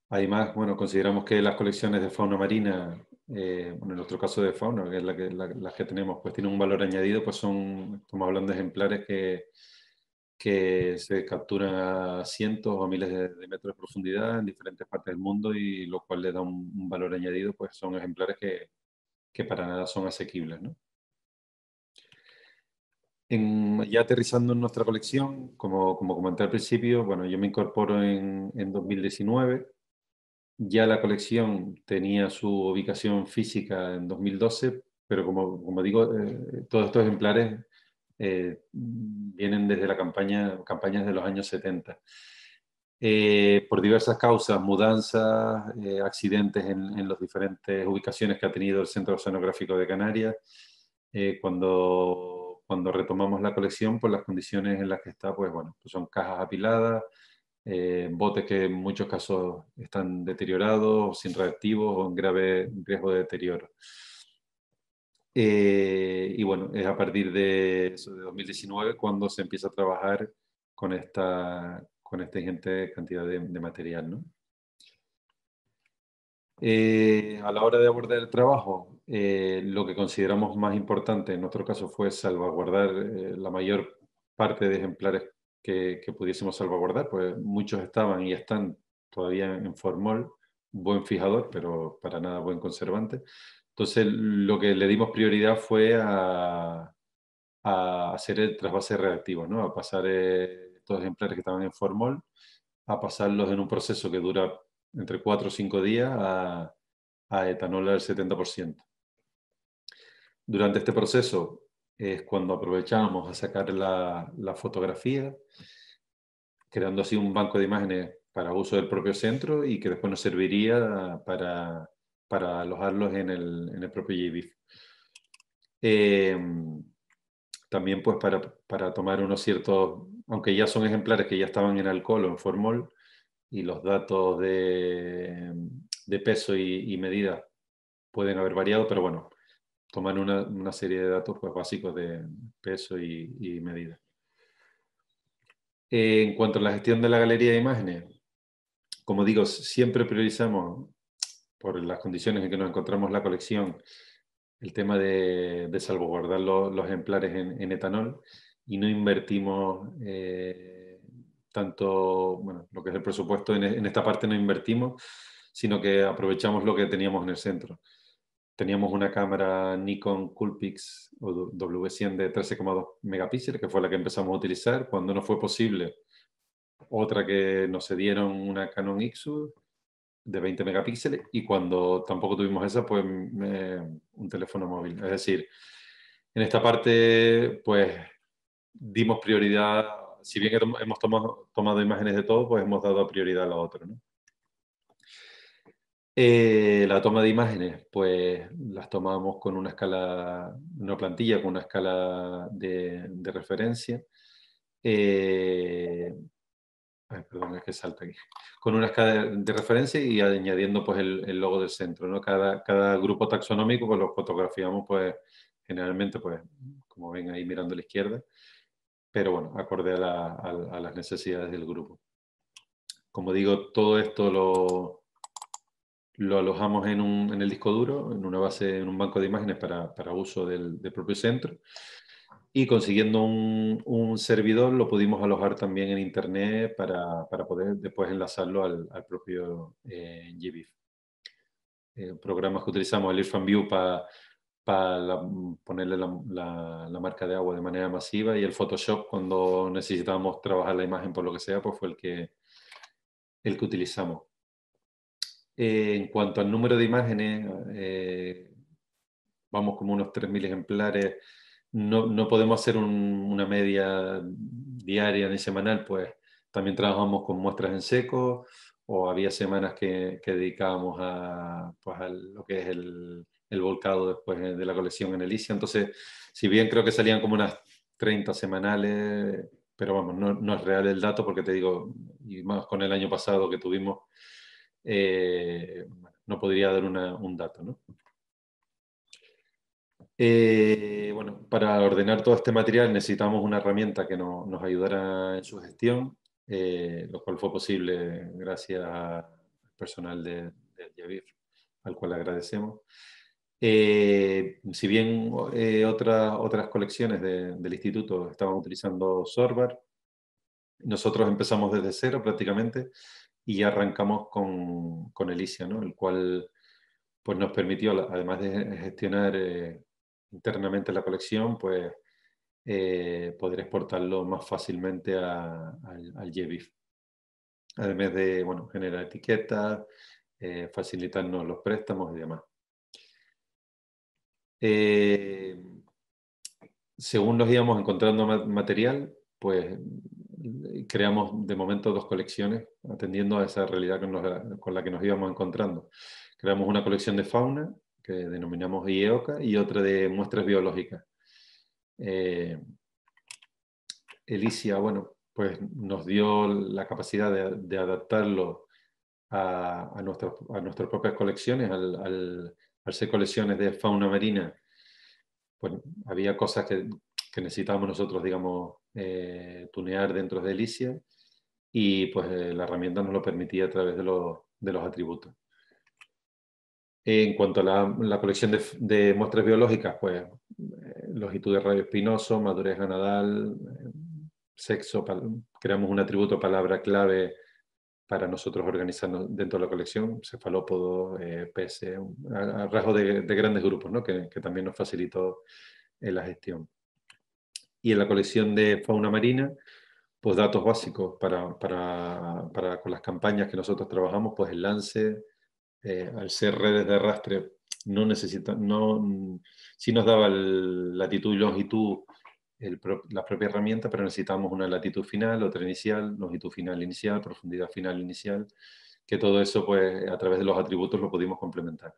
Además, bueno, consideramos que las colecciones de fauna marina, eh, bueno, en nuestro caso de fauna, que es la que, la, las que tenemos, pues tienen un valor añadido, pues son, estamos hablando de ejemplares que, que se capturan a cientos o miles de, de metros de profundidad en diferentes partes del mundo, y lo cual le da un, un valor añadido, pues son ejemplares que, que para nada son asequibles, ¿no? En, ya aterrizando en nuestra colección, como, como comenté al principio, bueno, yo me incorporo en, en dos mil diecinueve. Ya la colección tenía su ubicación física en dos mil doce, pero como, como digo, eh, todos estos ejemplares eh, vienen desde la campaña, campañas de los años setenta. Eh, por diversas causas, mudanzas, eh, accidentes en, en las diferentes ubicaciones que ha tenido el Centro Oceanográfico de Canarias, eh, cuando, cuando retomamos la colección, pues las condiciones en las que está, pues bueno, pues son cajas apiladas, eh, botes que en muchos casos están deteriorados, sin reactivos o en grave riesgo de deterioro. Eh, y bueno, es a partir de, eso, de dos mil diecinueve cuando se empieza a trabajar con esta, con esta ingente cantidad de, de material, ¿no? Eh, a la hora de abordar el trabajo, eh, lo que consideramos más importante en nuestro caso fue salvaguardar eh, la mayor parte de ejemplares que, que pudiésemos salvaguardar, pues muchos estaban y están todavía en formol, buen fijador, pero para nada buen conservante. Entonces, lo que le dimos prioridad fue a, a hacer el trasvase reactivo, ¿no? A pasar eh, estos ejemplares que estaban en formol, a pasarlos en un proceso que dura entre cuatro o cinco días a, a etanol al setenta por ciento. Durante este proceso es cuando aprovechamos a sacar la, la fotografía, creando así un banco de imágenes para uso del propio centro y que después nos serviría para, para alojarlos en el, en el propio J B I F. Eh, también pues para, para tomar unos ciertos, aunque ya son ejemplares que ya estaban en alcohol o en formol, y los datos de, de peso y, y medida pueden haber variado, pero bueno, toman una, una serie de datos pues, básicos de peso y, y medida. Eh, en cuanto a la gestión de la galería de imágenes, como digo, siempre priorizamos, por las condiciones en que nos encontramos en la colección, el tema de, de salvaguardar lo, los ejemplares en, en etanol, y no invertimos eh, tanto, bueno, lo que es el presupuesto en, en esta parte no invertimos, sino que aprovechamos lo que teníamos en el centro. Teníamos una cámara Nikon Coolpix o W cien de trece coma dos megapíxeles, que fue la que empezamos a utilizar. Cuando no fue posible, otra que nos cedieron, una Canon Ixus de veinte megapíxeles, y cuando tampoco tuvimos esa, pues eh, un teléfono móvil. Es decir, en esta parte, pues dimos prioridad, si bien hemos tomado, tomado imágenes de todo, pues hemos dado prioridad a la otra, ¿no? Eh, la toma de imágenes, pues las tomamos con una escala, una plantilla con una escala de, de referencia. Eh, ay, perdón, es que salta aquí. Con una escala de, de referencia y añadiendo pues el, el logo del centro, ¿no? Cada, cada grupo taxonómico pues lo fotografiamos pues generalmente pues como ven ahí mirando a la izquierda, pero bueno, acorde a, la, a, a las necesidades del grupo. Como digo, todo esto lo lo alojamos en, un, en el disco duro, en una base, en un banco de imágenes para, para uso del, del propio centro. Y consiguiendo un, un servidor lo pudimos alojar también en internet para, para poder después enlazarlo al, al propio eh, J B I F. Eh, programas que utilizamos, el IrfanView para para ponerle la, la, la marca de agua de manera masiva, y el Photoshop cuando necesitábamos trabajar la imagen por lo que sea, pues fue el que, el que utilizamos. Eh, en cuanto al número de imágenes, eh, vamos como unos tres mil ejemplares. No, no podemos hacer un, una media diaria ni semanal, pues también trabajamos con muestras en seco, o había semanas que, que dedicábamos a, pues, a lo que es el, el volcado después de la colección en Elicia. Entonces, si bien creo que salían como unas treinta semanales, pero vamos, no, no es real el dato, porque te digo, y más con el año pasado que tuvimos, eh, no podría dar una, un dato, ¿no? Eh, bueno, para ordenar todo este material necesitamos una herramienta que no, nos ayudara en su gestión, eh, lo cual fue posible gracias a personal de, del G B I F, al cual agradecemos. Eh, si bien eh, otra, otras colecciones de, del instituto estaban utilizando Sorbar, nosotros empezamos desde cero prácticamente y ya arrancamos con, con Elysia, ¿no? El cual pues, nos permitió, además de gestionar eh, internamente la colección, pues eh, poder exportarlo más fácilmente a, al, al G B I F. Además de bueno, generar etiquetas, eh, facilitarnos los préstamos y demás. Eh, según nos íbamos encontrando material, pues creamos de momento dos colecciones, atendiendo a esa realidad con, nos, con la que nos íbamos encontrando. Creamos una colección de fauna, que denominamos I E O C A, y otra de muestras biológicas. Eh, Elysia, bueno, pues nos dio la capacidad de, de adaptarlo a, a, nuestro, a nuestras propias colecciones, al, al, al ser colecciones de fauna marina. Pues había cosas que, que necesitábamos nosotros, digamos, eh, tunear dentro de Elysia, y pues eh, la herramienta nos lo permitía a través de, lo, de los atributos. En cuanto a la, la colección de, de muestras biológicas, pues eh, longitud de radio espinoso, madurez ganadal, eh, sexo, creamos un atributo palabra clave para nosotros organizarnos dentro de la colección, cefalópodos, eh, peces, a, a rasgos de, de grandes grupos, ¿no? que, que también nos facilitó eh, la gestión. Y en la colección de fauna marina, pues datos básicos para, para, para con las campañas que nosotros trabajamos, pues el lance, eh, al ser redes de arrastre, no necesita, no, sí nos daba el, latitud y longitud el, la propia herramienta, pero necesitamos una latitud final, otra inicial, longitud final inicial, profundidad final inicial, que todo eso pues a través de los atributos lo pudimos complementar.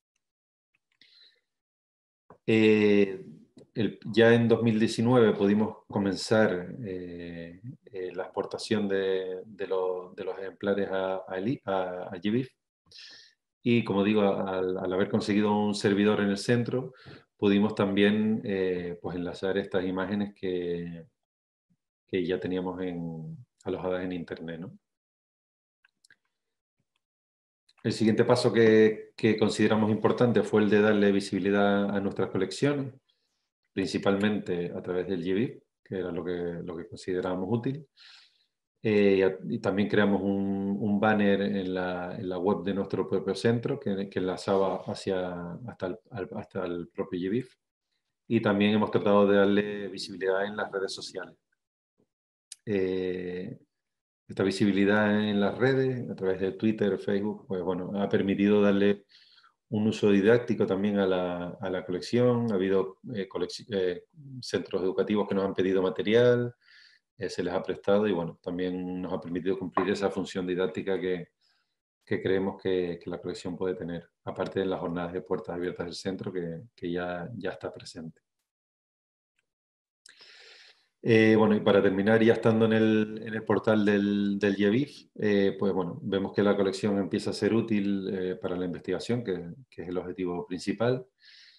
Eh, el, ya en dos mil diecinueve pudimos comenzar eh, eh, la exportación de, de, lo, de los ejemplares a, a, a, a G B I F. Y como digo, al, al haber conseguido un servidor en el centro, pudimos también eh, pues enlazar estas imágenes que, que ya teníamos en, alojadas en internet, ¿no? El siguiente paso que, que consideramos importante fue el de darle visibilidad a nuestras colecciones, principalmente a través del G B I F, que era lo que, lo que considerábamos útil. Eh, y también creamos un, un banner en la, en la web de nuestro propio centro que, que enlazaba hacia, hasta, el, hasta el propio G B I F. Y también hemos tratado de darle visibilidad en las redes sociales. Eh, esta visibilidad en las redes, a través de Twitter, Facebook, pues bueno, ha permitido darle un uso didáctico también a la, a la colección. Ha habido eh, eh, centros educativos que nos han pedido material, eh, se les ha prestado y bueno, también nos ha permitido cumplir esa función didáctica que, que creemos que, que la colección puede tener, aparte de las jornadas de puertas abiertas del centro que, que ya, ya está presente. Eh, bueno, y para terminar, ya estando en el, en el portal del, del G B I F, eh, pues bueno, vemos que la colección empieza a ser útil eh, para la investigación, que, que es el objetivo principal.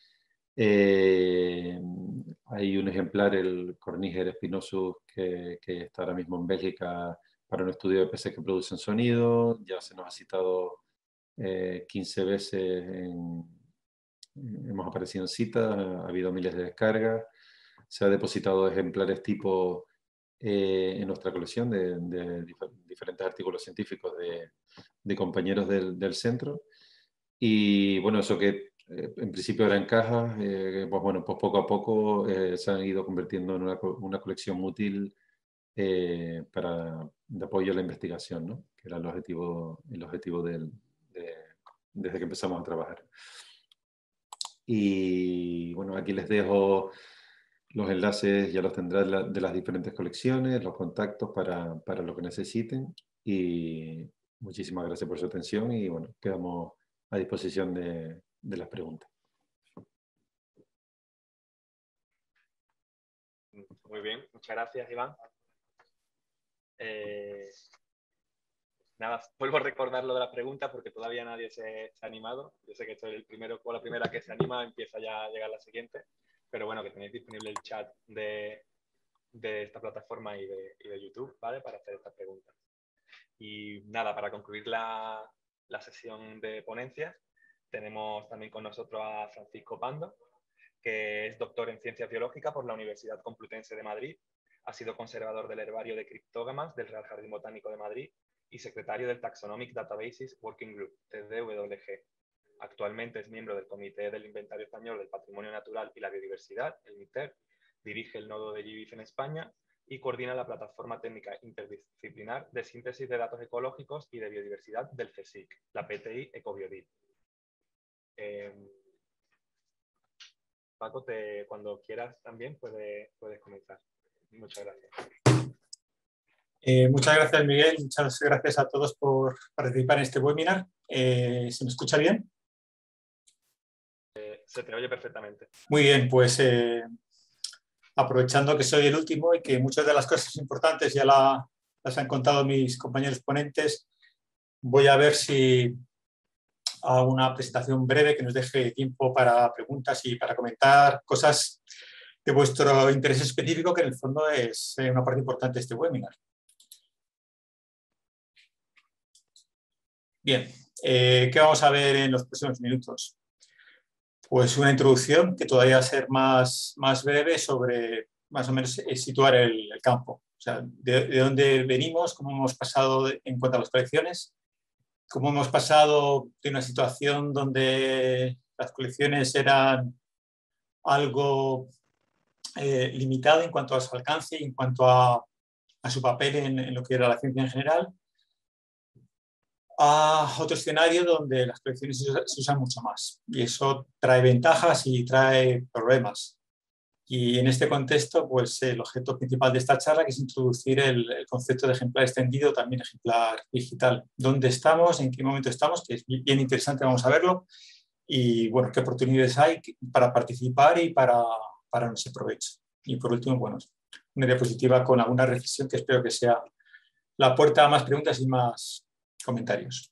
Eh, hay un ejemplar, el Corniger spinosus, que, que está ahora mismo en Bélgica para un estudio de peces que producen sonido. Ya se nos ha citado eh, quince veces, en, hemos aparecido en cita, ha habido miles de descargas. Se ha depositado ejemplares tipo eh, en nuestra colección de, de dif diferentes artículos científicos de, de compañeros del, del centro. Y bueno, eso que eh, en principio eran cajas, eh, pues bueno, pues poco a poco eh, se han ido convirtiendo en una, una colección útil eh, para, de apoyo a la investigación, ¿no? Que era el objetivo, el objetivo del, de, desde que empezamos a trabajar. Y bueno, aquí les dejo los enlaces, ya los tendrán de, de las diferentes colecciones, los contactos para, para lo que necesiten. Y muchísimas gracias por su atención y bueno, quedamos a disposición de, de las preguntas. Muy bien, muchas gracias, Iván. Eh, nada, vuelvo a recordar lo de las preguntas porque todavía nadie se, se ha animado. Yo sé que estoy el primero o la primera que se anima, empieza ya a llegar la siguiente. Pero bueno, que tenéis disponible el chat de, de esta plataforma y de, y de YouTube, ¿vale? Para hacer estas preguntas. Y nada, para concluir la, la sesión de ponencias. Tenemos también con nosotros a Francisco Pando, que es doctor en Ciencias Biológicas por la Universidad Complutense de Madrid. Ha sido conservador del herbario de criptógamas del Real Jardín Botánico de Madrid y secretario del Taxonomic Databases Working Group, T D W G. Actualmente es miembro del Comité del Inventario Español del Patrimonio Natural y la Biodiversidad, el MITER, dirige el nodo de G B I F en España y coordina la plataforma técnica interdisciplinar de síntesis de datos ecológicos y de biodiversidad del CSIC, la P T I Ecobiodit. Eh, Paco, te, cuando quieras también puede, puedes comenzar. Muchas gracias. Eh, muchas gracias, Miguel. Muchas gracias a todos por participar en este webinar. Eh, ¿Se me escucha bien? Eh, se te oye perfectamente. Muy bien, pues eh, aprovechando que soy el último y que muchas de las cosas importantes ya la, las han contado mis compañeros ponentes, voy a ver si hago una presentación breve que nos deje tiempo para preguntas y para comentar cosas de vuestro interés específico, que en el fondo es una parte importante de este webinar. Bien, eh, ¿qué vamos a ver en los próximos minutos? Pues una introducción que todavía va a ser más, más breve sobre más o menos situar el, el campo. O sea, de, de dónde venimos, cómo hemos pasado en cuanto a las colecciones, cómo hemos pasado de una situación donde las colecciones eran algo eh, limitado en cuanto a su alcance y en cuanto a, a su papel en, en lo que era la ciencia en general, a otro escenario donde las colecciones se, se usan mucho más. Y eso trae ventajas y trae problemas. Y en este contexto, pues el objeto principal de esta charla que es introducir el, el concepto de ejemplar extendido, también ejemplar digital. ¿Dónde estamos? ¿En qué momento estamos? Que es bien interesante, vamos a verlo. Y bueno, qué oportunidades hay para participar y para, para nuestro provecho. Y por último, bueno, una diapositiva con alguna reflexión que espero que sea la puerta a más preguntas y más comentarios.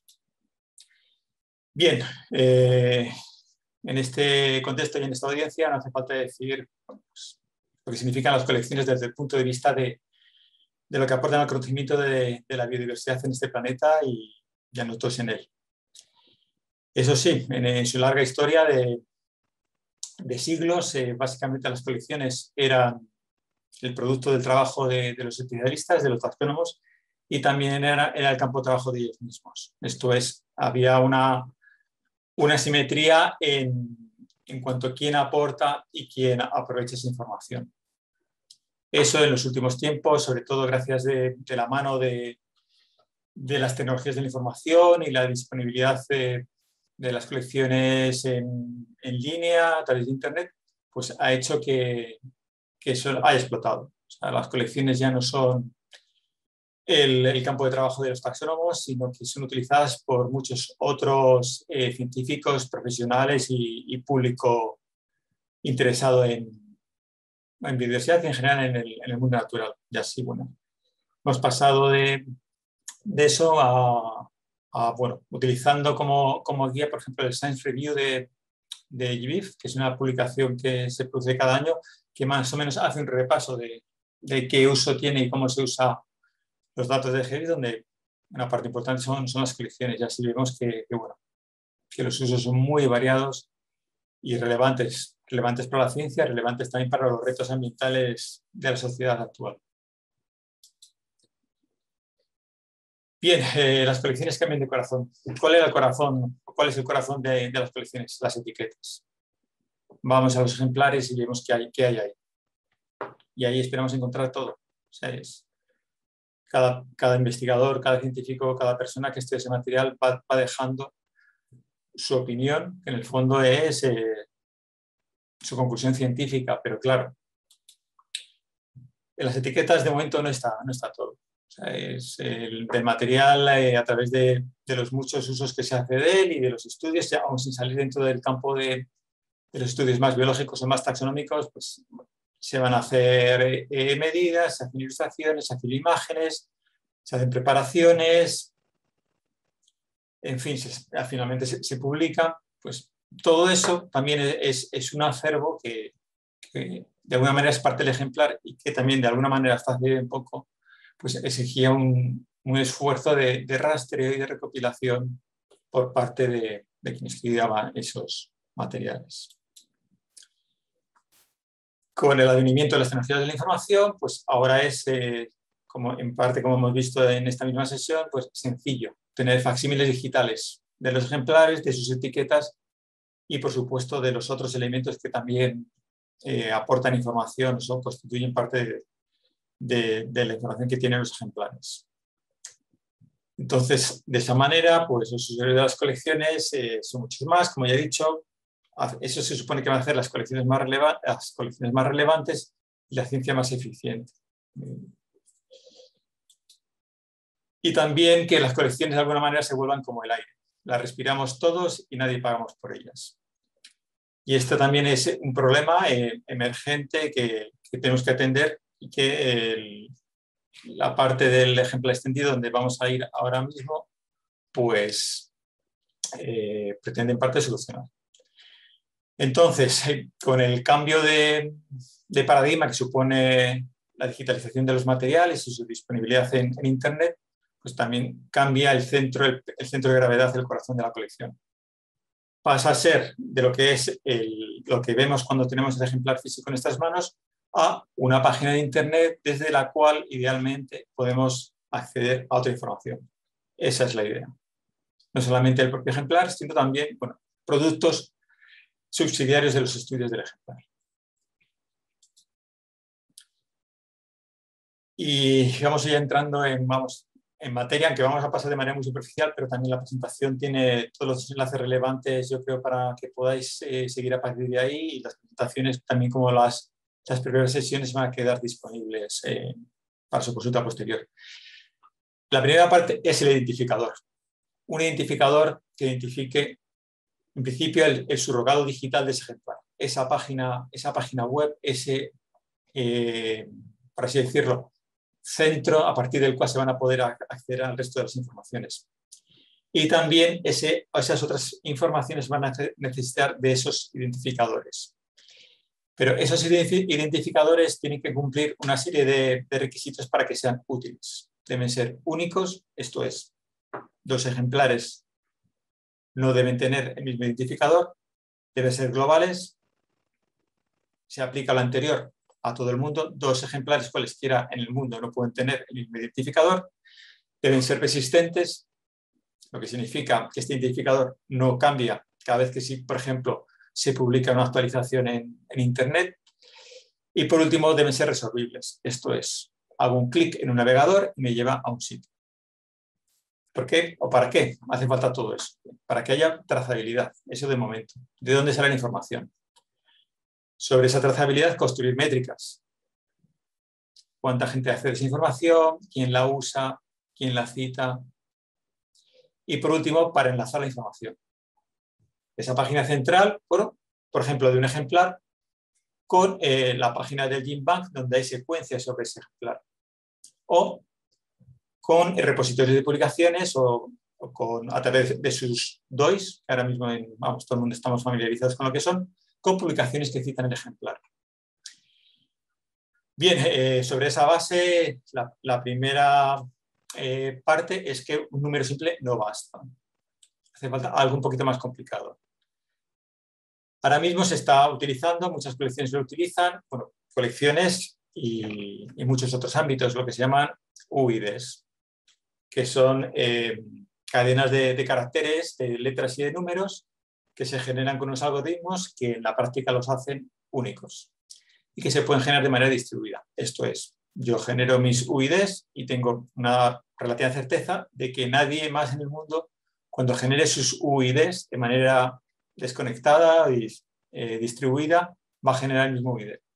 Bien, eh, en este contexto y en esta audiencia no hace falta decir bueno, pues, lo que significan las colecciones desde el punto de vista de, de lo que aportan al conocimiento de, de la biodiversidad en este planeta y ya nosotros en él. Eso sí, en, en su larga historia de, de siglos, eh, básicamente las colecciones eran el producto del trabajo de, de los especialistas, de los taxónomos, y también era, era el campo de trabajo de ellos mismos. Esto es, había una, una simetría en, en cuanto a quién aporta y quién aprovecha esa información. Eso en los últimos tiempos, sobre todo gracias de, de la mano de, de las tecnologías de la información y la disponibilidad de, de las colecciones en, en línea a través de Internet, pues ha hecho que, que eso haya explotado. O sea, las colecciones ya no son el, el campo de trabajo de los taxónomos, sino que son utilizadas por muchos otros eh, científicos, profesionales y, y público interesado en, en biodiversidad y en general en el, en el mundo natural. Y así, bueno, hemos pasado de, de eso a, a, bueno, utilizando como, como guía, por ejemplo, el Science Review de, de G B I F, que es una publicación que se produce cada año, que más o menos hace un repaso de, de qué uso tiene y cómo se usa los datos de G B I F, donde una parte importante son, son las colecciones. Ya sí vemos que, que, bueno, que los usos son muy variados y relevantes, relevantes para la ciencia, relevantes también para los retos ambientales de la sociedad actual. Bien, eh, las colecciones cambian de corazón. ¿Cuál era el corazón? ¿Cuál es el corazón de, de las colecciones? Las etiquetas. Vamos a los ejemplares y vemos qué hay, qué hay ahí. Y ahí esperamos encontrar todo. O sea, es, cada, cada investigador, cada científico, cada persona que estudia ese material va, va dejando su opinión, que en el fondo es eh, su conclusión científica, pero claro, en las etiquetas de momento no está, no está todo. O sea, es el, del material eh, a través de, de los muchos usos que se hace de él y de los estudios, ya aún sin salir dentro del campo de, de los estudios más biológicos o más taxonómicos, pues se van a hacer eh, medidas, se hacen ilustraciones, se hacen imágenes, se hacen preparaciones, en fin, se, finalmente se, se publica. Pues todo eso también es, es un acervo que, que de alguna manera es parte del ejemplar y que también de alguna manera hasta hace un poco pues exigía un, un esfuerzo de, de rastreo y de recopilación por parte de, de quien estudiaba esos materiales. Con el advenimiento de las tecnologías de la información, pues ahora es, eh, como en parte como hemos visto en esta misma sesión, pues sencillo tener facsímiles digitales de los ejemplares, de sus etiquetas y, por supuesto, de los otros elementos que también eh, aportan información o constituyen parte de, de, de la información que tienen los ejemplares. Entonces, de esa manera, pues los usuarios de las colecciones eh, son muchos más, como ya he dicho. Eso se supone que van a hacer las colecciones más, releva las colecciones más relevantes y la ciencia más eficiente. Y también que las colecciones de alguna manera se vuelvan como el aire. Las respiramos todos y nadie pagamos por ellas. Y esto también es un problema eh, emergente que, que tenemos que atender y que el, la parte del ejemplar extendido donde vamos a ir ahora mismo, pues eh, pretende en parte solucionar. Entonces, con el cambio de, de paradigma que supone la digitalización de los materiales y su disponibilidad en, en Internet, pues también cambia el centro, el, el centro de gravedad del corazón de la colección. Pasa a ser de lo que es el, lo que vemos cuando tenemos el ejemplar físico en nuestras manos a una página de Internet desde la cual idealmente podemos acceder a otra información. Esa es la idea. No solamente el propio ejemplar, sino también, bueno, productos subsidiarios de los estudios del ejemplar. Y vamos ya entrando en, vamos, en materia, aunque vamos a pasar de manera muy superficial, pero también la presentación tiene todos los enlaces relevantes, yo creo, para que podáis eh, seguir a partir de ahí, y las presentaciones, también como las, las primeras sesiones, van a quedar disponibles eh, para su consulta posterior. La primera parte es el identificador. Un identificador que identifique, en principio, el, el surrogado digital de ese ejemplar. Esa página, esa página web, ese, eh, por así decirlo, centro a partir del cual se van a poder acceder al resto de las informaciones. Y también ese, esas otras informaciones van a necesitar de esos identificadores. Pero esos identificadores tienen que cumplir una serie de, de requisitos para que sean útiles. Deben ser únicos, esto es, dos ejemplares no deben tener el mismo identificador, deben ser globales, se aplica lo anterior a todo el mundo, dos ejemplares cualesquiera en el mundo no pueden tener el mismo identificador, deben ser persistentes, lo que significa que este identificador no cambia cada vez que, si, por ejemplo, se publica una actualización en, en Internet, y por último deben ser resolvibles, esto es, hago un clic en un navegador y me lleva a un sitio. ¿Por qué o para qué hace falta todo eso? Para que haya trazabilidad, eso de momento. ¿De dónde sale la información? Sobre esa trazabilidad, construir métricas. ¿Cuánta gente accede a esa información? ¿Quién la usa? ¿Quién la cita? Y por último, para enlazar la información. Esa página central, bueno, por ejemplo, de un ejemplar, con eh, la página del GenBank, donde hay secuencias sobre ese ejemplar. O con repositorios de publicaciones o, o con, a través de sus D O Is, que ahora mismo en, vamos, todo el mundo estamos familiarizados con lo que son, con publicaciones que citan el ejemplar. Bien, eh, sobre esa base, la, la primera eh, parte es que un número simple no basta. Hace falta algo un poquito más complicado. Ahora mismo se está utilizando, muchas colecciones lo utilizan, bueno, colecciones y, y muchos otros ámbitos, lo que se llaman U I Ds, que son eh, cadenas de, de caracteres, de letras y de números que se generan con unos algoritmos que en la práctica los hacen únicos y que se pueden generar de manera distribuida. Esto es, yo genero mis U I Ds y tengo una relativa certeza de que nadie más en el mundo, cuando genere sus U I Ds de manera desconectada y eh, distribuida, va a generar el mismo U I D.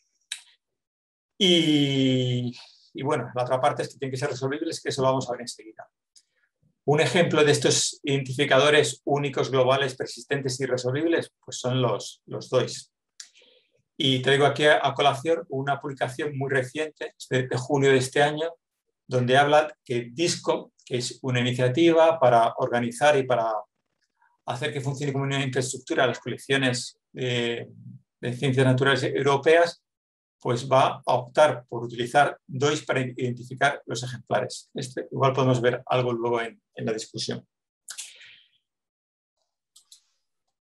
Y, y bueno, la otra parte es que tienen que ser resolvibles, que eso lo vamos a ver enseguida. Un ejemplo de estos identificadores únicos, globales, persistentes y resolvibles, pues son los, los D O Is. Y traigo aquí a, a colación una publicación muy reciente, de, de junio de este año, donde habla que DISCO, que es una iniciativa para organizar y para hacer que funcione como una infraestructura las colecciones de, de ciencias naturales europeas, pues va a optar por utilizar D O Is para identificar los ejemplares. Este, igual podemos ver algo luego en, en la discusión.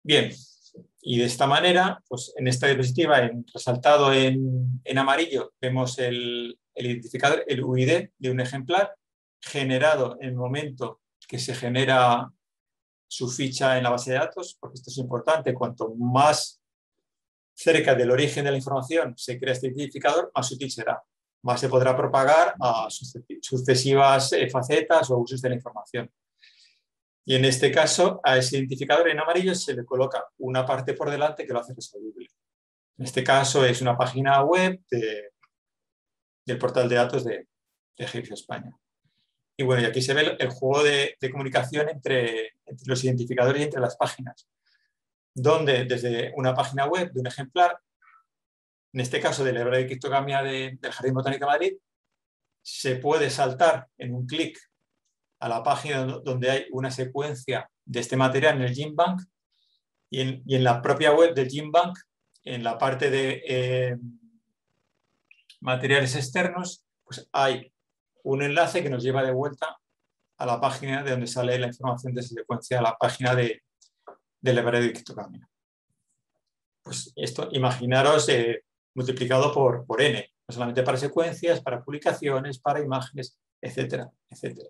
Bien, y de esta manera, pues en esta diapositiva, en, resaltado en, en amarillo, vemos el, el identificador, el U I D de un ejemplar, generado en el momento que se genera su ficha en la base de datos, porque esto es importante, cuanto más cerca del origen de la información se crea este identificador, más útil será, más se podrá propagar a sucesivas facetas o usos de la información. Y en este caso, a ese identificador en amarillo se le coloca una parte por delante que lo hace resoluble. En este caso es una página web de, del portal de datos de, de Egipcio España. Y bueno, y aquí se ve el juego de, de comunicación entre, entre los identificadores y entre las páginas, donde desde una página web de un ejemplar, en este caso del hebreo de criptogamia de, del Jardín Botánico de Madrid, se puede saltar en un clic a la página donde hay una secuencia de este material en el GenBank y en, y en la propia web del GenBank, en la parte de eh, materiales externos, pues hay un enlace que nos lleva de vuelta a la página de donde sale la información de esa secuencia, a la página de, del hebreo de criptogamia. Pues esto, imaginaros eh, multiplicado por, por n, no solamente para secuencias, para publicaciones, para imágenes, etcétera, etcétera.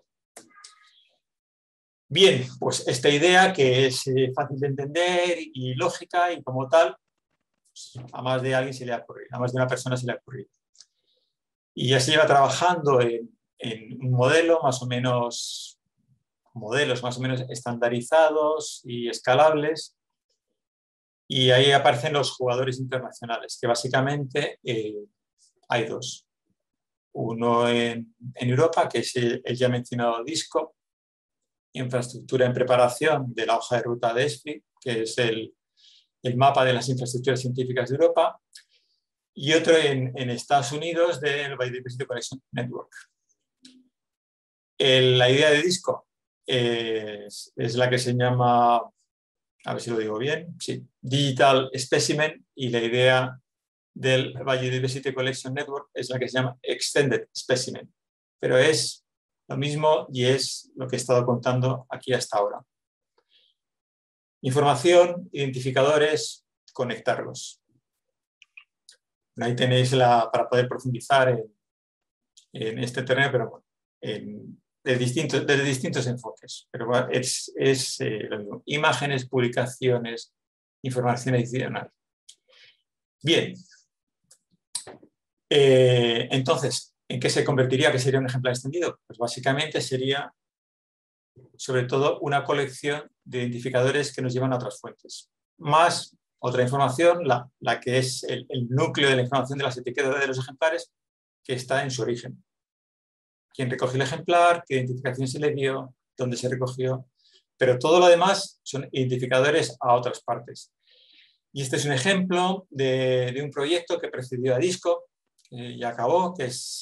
Bien, pues esta idea que es eh, fácil de entender y lógica y como tal, pues a más de alguien se le ha ocurrido, a más de una persona se le ha ocurrido. Y ya se lleva trabajando en, en un modelo más o menos, modelos más o menos estandarizados y escalables. Y ahí aparecen los jugadores internacionales, que básicamente eh, hay dos. Uno en, en Europa, que es el, el ya mencionado DISCO, infraestructura en preparación de la hoja de ruta de ESFRI, que es el, el mapa de las infraestructuras científicas de Europa, y otro en, en Estados Unidos del Biodiversity Collection Network. El, la idea de DISCO es, es la que se llama, a ver si lo digo bien, sí, Digital Specimen, y la idea del Biodiversity Collection Network es la que se llama Extended Specimen, pero es lo mismo y es lo que he estado contando aquí hasta ahora. Información, identificadores, conectarlos. Ahí tenéis la, para poder profundizar en, en este terreno, pero bueno, en, de distintos, desde distintos enfoques. Pero bueno, es, es eh, lo mismo. Imágenes, publicaciones, información adicional. Bien. Eh, entonces, ¿en qué se convertiría? ¿Qué sería un ejemplar extendido? Pues básicamente sería, sobre todo, una colección de identificadores que nos llevan a otras fuentes. Más otra información, la, la que es el, el núcleo de la información de las etiquetas de los ejemplares, que está en su origen. Quién recogió el ejemplar, qué identificación se le dio, dónde se recogió. Pero todo lo demás son identificadores a otras partes. Y este es un ejemplo de, de un proyecto que precedió a DISCO, Eh, ya acabó, que es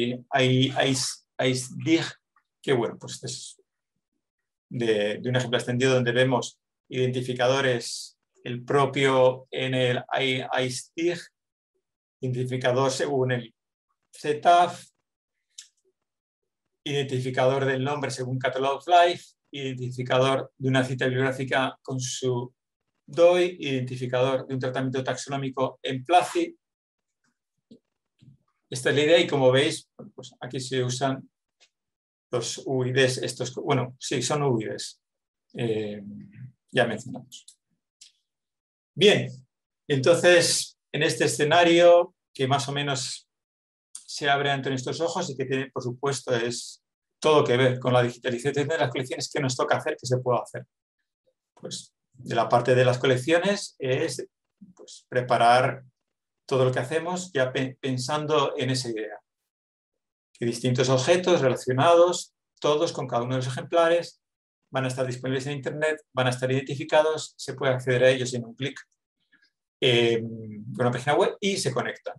ICEDIG, que bueno, pues es de, de un ejemplo extendido donde vemos identificadores, el propio en el ICEDIG, identificador según el C T A F, identificador del nombre según Catalog of Life, identificador de una cita bibliográfica con su D O I, identificador de un tratamiento taxonómico en PLACI. Esta es la idea y como veis, pues aquí se usan los U I Ds, estos, bueno, sí, son U I Ds, eh, ya mencionamos. Bien, entonces en este escenario que más o menos se abre ante nuestros ojos y que tiene, por supuesto, es todo que ver con la digitalización de las colecciones, ¿qué nos toca hacer? ¿Qué se puede hacer? Pues de la parte de las colecciones es pues, preparar todo lo que hacemos ya pensando en esa idea. Que distintos objetos relacionados, todos con cada uno de los ejemplares, van a estar disponibles en Internet, van a estar identificados, se puede acceder a ellos en un clic eh, con una página web y se conectan.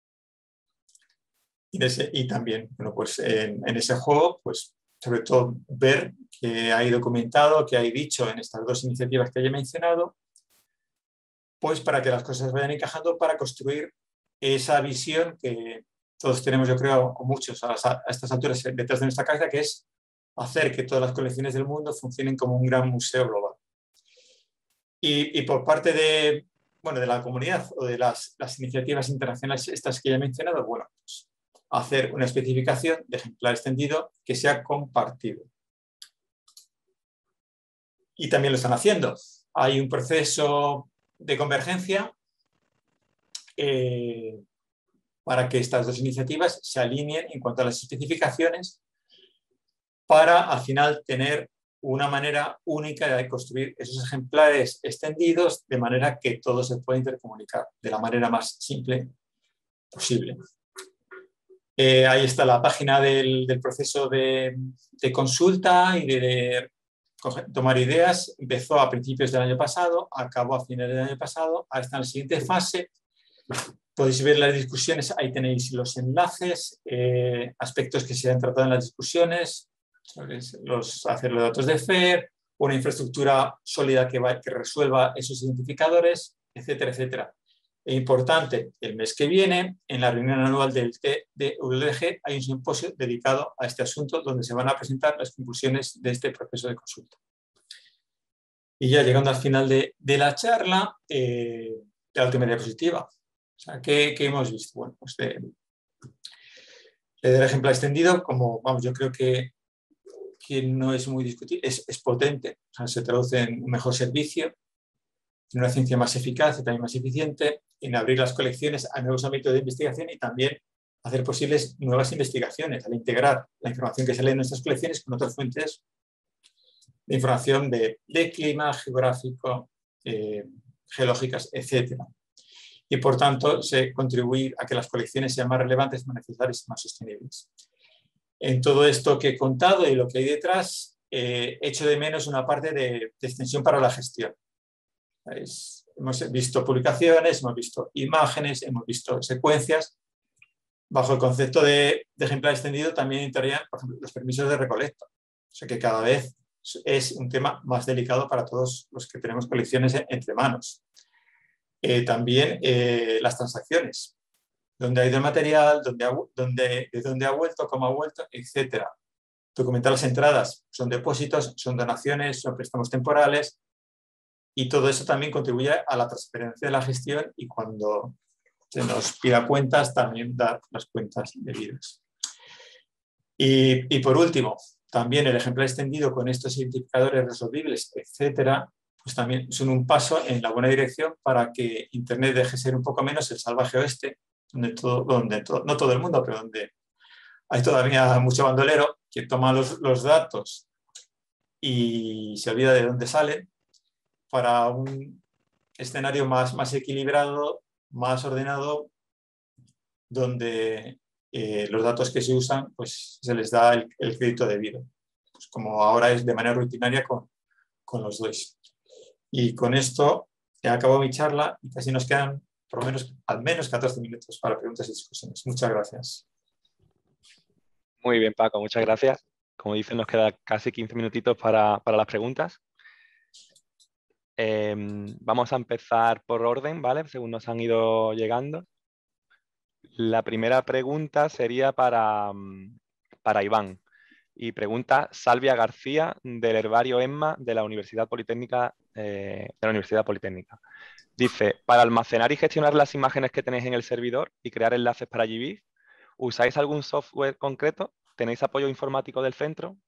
Y, ese, y también, bueno, pues en, en ese juego, pues sobre todo ver que hay documentado, que hay dicho en estas dos iniciativas que ya he mencionado, pues para que las cosas vayan encajando para construir esa visión que todos tenemos, yo creo, o muchos a, las, a estas alturas detrás de nuestra cabeza, que es hacer que todas las colecciones del mundo funcionen como un gran museo global. Y, y por parte de, bueno, de la comunidad o de las, las iniciativas internacionales estas que ya he mencionado, bueno, pues hacer una especificación de ejemplar extendido que sea compartido. Y también lo están haciendo. Hay un proceso de convergencia eh, para que estas dos iniciativas se alineen en cuanto a las especificaciones para al final tener una manera única de construir esos ejemplares extendidos de manera que todo se pueda intercomunicar de la manera más simple posible. Eh, ahí está la página del, del proceso de, de consulta y de, de tomar ideas. Empezó a principios del año pasado, acabó a finales del año pasado, ahora está en la siguiente fase. Podéis ver las discusiones, ahí tenéis los enlaces, eh, aspectos que se han tratado en las discusiones, los, hacer los datos de F E R, una infraestructura sólida que, va, que resuelva esos identificadores, etcétera, etcétera. E importante, el mes que viene, en la reunión anual del T W G, hay un simposio dedicado a este asunto donde se van a presentar las conclusiones de este proceso de consulta. Y ya llegando al final de, de la charla, eh, de la última diapositiva. O sea, ¿qué, qué hemos visto? Bueno, pues de, del ejemplar extendido, como vamos, yo creo que, que no es muy discutible, es, es potente, o sea, se traduce en un mejor servicio, en una ciencia más eficaz y también más eficiente, en abrir las colecciones a nuevos ámbitos de investigación y también hacer posibles nuevas investigaciones, al integrar la información que sale de nuestras colecciones con otras fuentes de información de, de clima, geográfico, eh, geológicas, etcétera. Y por tanto, se contribuir a que las colecciones sean más relevantes, más necesarias y más sostenibles. En todo esto que he contado y lo que hay detrás, eh, echo de menos una parte de, de extensión para la gestión. Es, hemos visto publicaciones, hemos visto imágenes, hemos visto secuencias. Bajo el concepto de, de ejemplar extendido también entrarían, por ejemplo, los permisos de recolecta. O sea que cada vez es un tema más delicado para todos los que tenemos colecciones entre manos. Eh, también eh, las transacciones, donde ha ido el material, donde ha, donde, de dónde ha vuelto, cómo ha vuelto, etcétera. Documentar las entradas, son depósitos, son donaciones, son préstamos temporales y todo eso también contribuye a la transparencia de la gestión y cuando se nos pida cuentas, también dar las cuentas debidas. Y, y por último, también el ejemplar extendido con estos identificadores resolvibles, etcétera, pues también son un paso en la buena dirección para que Internet deje de ser un poco menos el salvaje oeste, donde, todo, donde todo, no todo el mundo, pero donde hay todavía mucho bandolero que toma los, los datos y se olvida de dónde salen, para un escenario más, más equilibrado, más ordenado, donde eh, los datos que se usan pues, se les da el, el crédito debido, pues como ahora es de manera rutinaria con, con los dos. Y con esto he acabado mi charla y casi nos quedan por lo menos al menos catorce minutos para preguntas y discusiones. Muchas gracias. Muy bien, Paco, muchas gracias. Como dicen, nos queda casi quince minutitos para, para las preguntas. Eh, vamos a empezar por orden, ¿vale? Según nos han ido llegando. La primera pregunta sería para, para Iván. Y pregunta Salvia García, del Herbario Emma de la Universidad Politécnica. Eh, de la Universidad Politécnica. Dice, para almacenar y gestionar las imágenes que tenéis en el servidor y crear enlaces para G B I F, ¿usáis algún software concreto? ¿Tenéis apoyo informático del centro?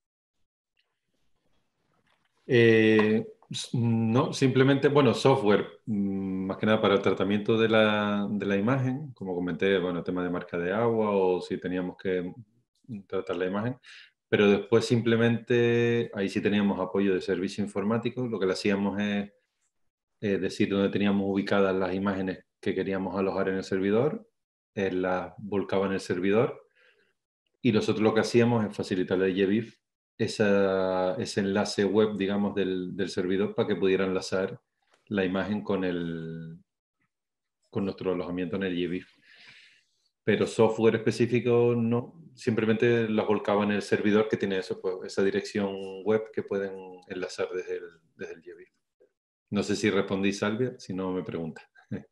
Eh, no, simplemente, bueno, software, más que nada para el tratamiento de la, de la imagen, como comenté, bueno, tema de marca de agua o si teníamos que tratar la imagen, pero después simplemente, ahí sí teníamos apoyo de servicio informático, lo que le hacíamos es eh, decir dónde teníamos ubicadas las imágenes que queríamos alojar en el servidor, eh, las volcaba en el servidor y nosotros lo que hacíamos es facilitarle a G B I F Esa, ese enlace web, digamos, del, del servidor para que pudiera enlazar la imagen con, el, con nuestro alojamiento en el G B I F. Pero software específico no, simplemente las volcaba en el servidor que tiene eso, pues, esa dirección web que pueden enlazar desde el, desde el G B I F. No sé si respondí, Salvia, si no me pregunta.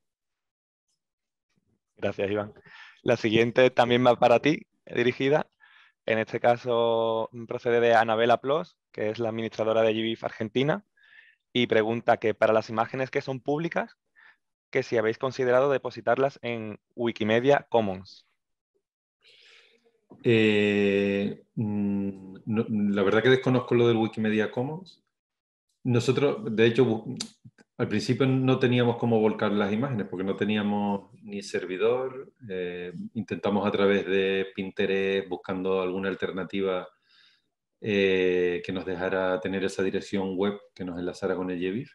Gracias, Iván. La siguiente también va para ti, dirigida. En este caso procede de Anabela Plos, que es la administradora de G B I F Argentina, y pregunta que para las imágenes que son públicas, que si habéis considerado depositarlas en Wikimedia Commons. Eh, mm, no, la verdad que desconozco lo del Wikimedia Commons. Nosotros, de hecho, al principio no teníamos cómo volcar las imágenes porque no teníamos ni servidor. Eh, intentamos a través de Pinterest buscando alguna alternativa eh, que nos dejara tener esa dirección web que nos enlazara con el YEBIF.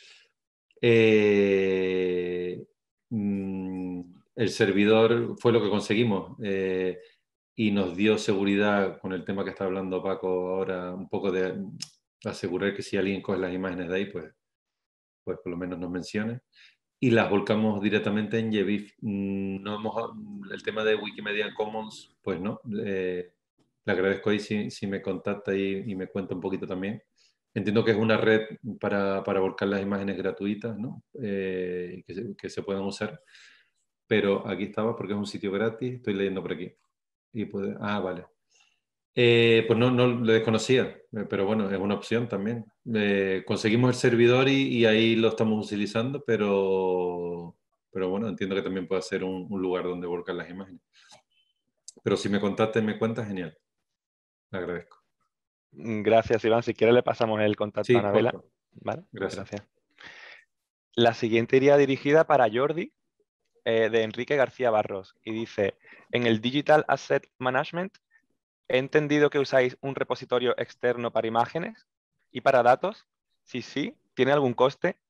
Eh, mm, el servidor fue lo que conseguimos eh, y nos dio seguridad con el tema que está hablando Paco ahora, un poco de asegurar que si alguien coge las imágenes de ahí, pues, pues por lo menos nos mencione. Y las volcamos directamente en YEBIF. No hemos, el tema de Wikimedia Commons, pues no. Eh, le agradezco ahí si, si me contacta y, y me cuenta un poquito también. Entiendo que es una red para, para volcar las imágenes gratuitas, ¿no? Eh, que, se, que se puedan usar. Pero aquí estaba porque es un sitio gratis. Estoy leyendo por aquí. Y puede, ah, vale. Eh, pues no, no lo desconocía, eh, pero bueno, es una opción también. Eh, conseguimos el servidor y, y ahí lo estamos utilizando, pero, pero bueno, entiendo que también puede ser un, un lugar donde volcar las imágenes. Pero si me contactas y me cuentas, genial. Le agradezco. Gracias, Iván. Si quieres le pasamos el contacto Sí, a Anabela. por favor. Vale, Gracias. gracias. La siguiente iría dirigida para Jordi, eh, de Enrique García Barros. Y dice, en el Digital Asset Management, he entendido que usáis un repositorio externo para imágenes y para datos. Si sí, ¿tiene algún coste?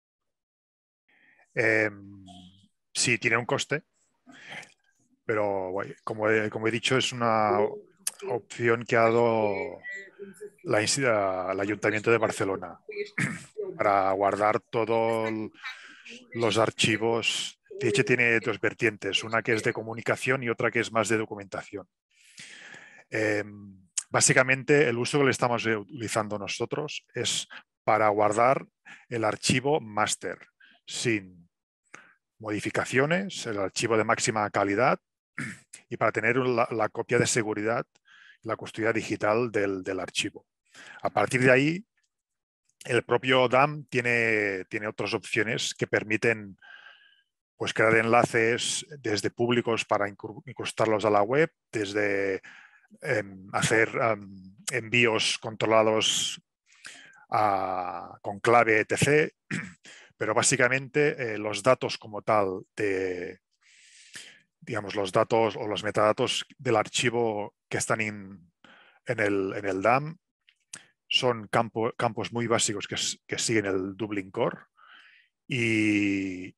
Eh, sí, tiene un coste, pero bueno, como, he, como he dicho, es una opción que ha dado la, el Ayuntamiento de Barcelona para guardar todos los archivos. De hecho, tiene dos vertientes, una que es de comunicación y otra que es más de documentación. Eh, básicamente, el uso que le estamos utilizando nosotros es para guardar el archivo máster sin modificaciones, el archivo de máxima calidad y para tener la, la copia de seguridad, la custodia digital del, del archivo. A partir de ahí, el propio D A M tiene, tiene otras opciones que permiten pues, crear enlaces desde públicos para incrustarlos a la web, desde eh, hacer um, envíos controlados a, con clave, etcétera. Pero básicamente eh, los datos como tal de, digamos, los datos o los metadatos del archivo que están in, en, el, en el D A M son campo, campos muy básicos que, que siguen el Dublin Core y,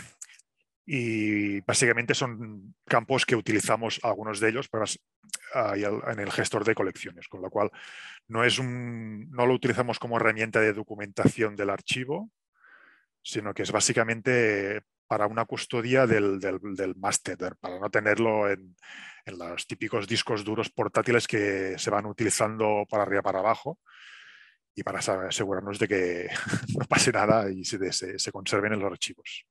y básicamente son campos que utilizamos algunos de ellos para, uh, en el gestor de colecciones, con lo cual no, es un, no lo utilizamos como herramienta de documentación del archivo, sino que es básicamente para una custodia del, del, del máster, para no tenerlo en, en los típicos discos duros portátiles que se van utilizando para arriba para abajo y para asegurarnos de que no pase nada y se, se, se conserven en los archivos.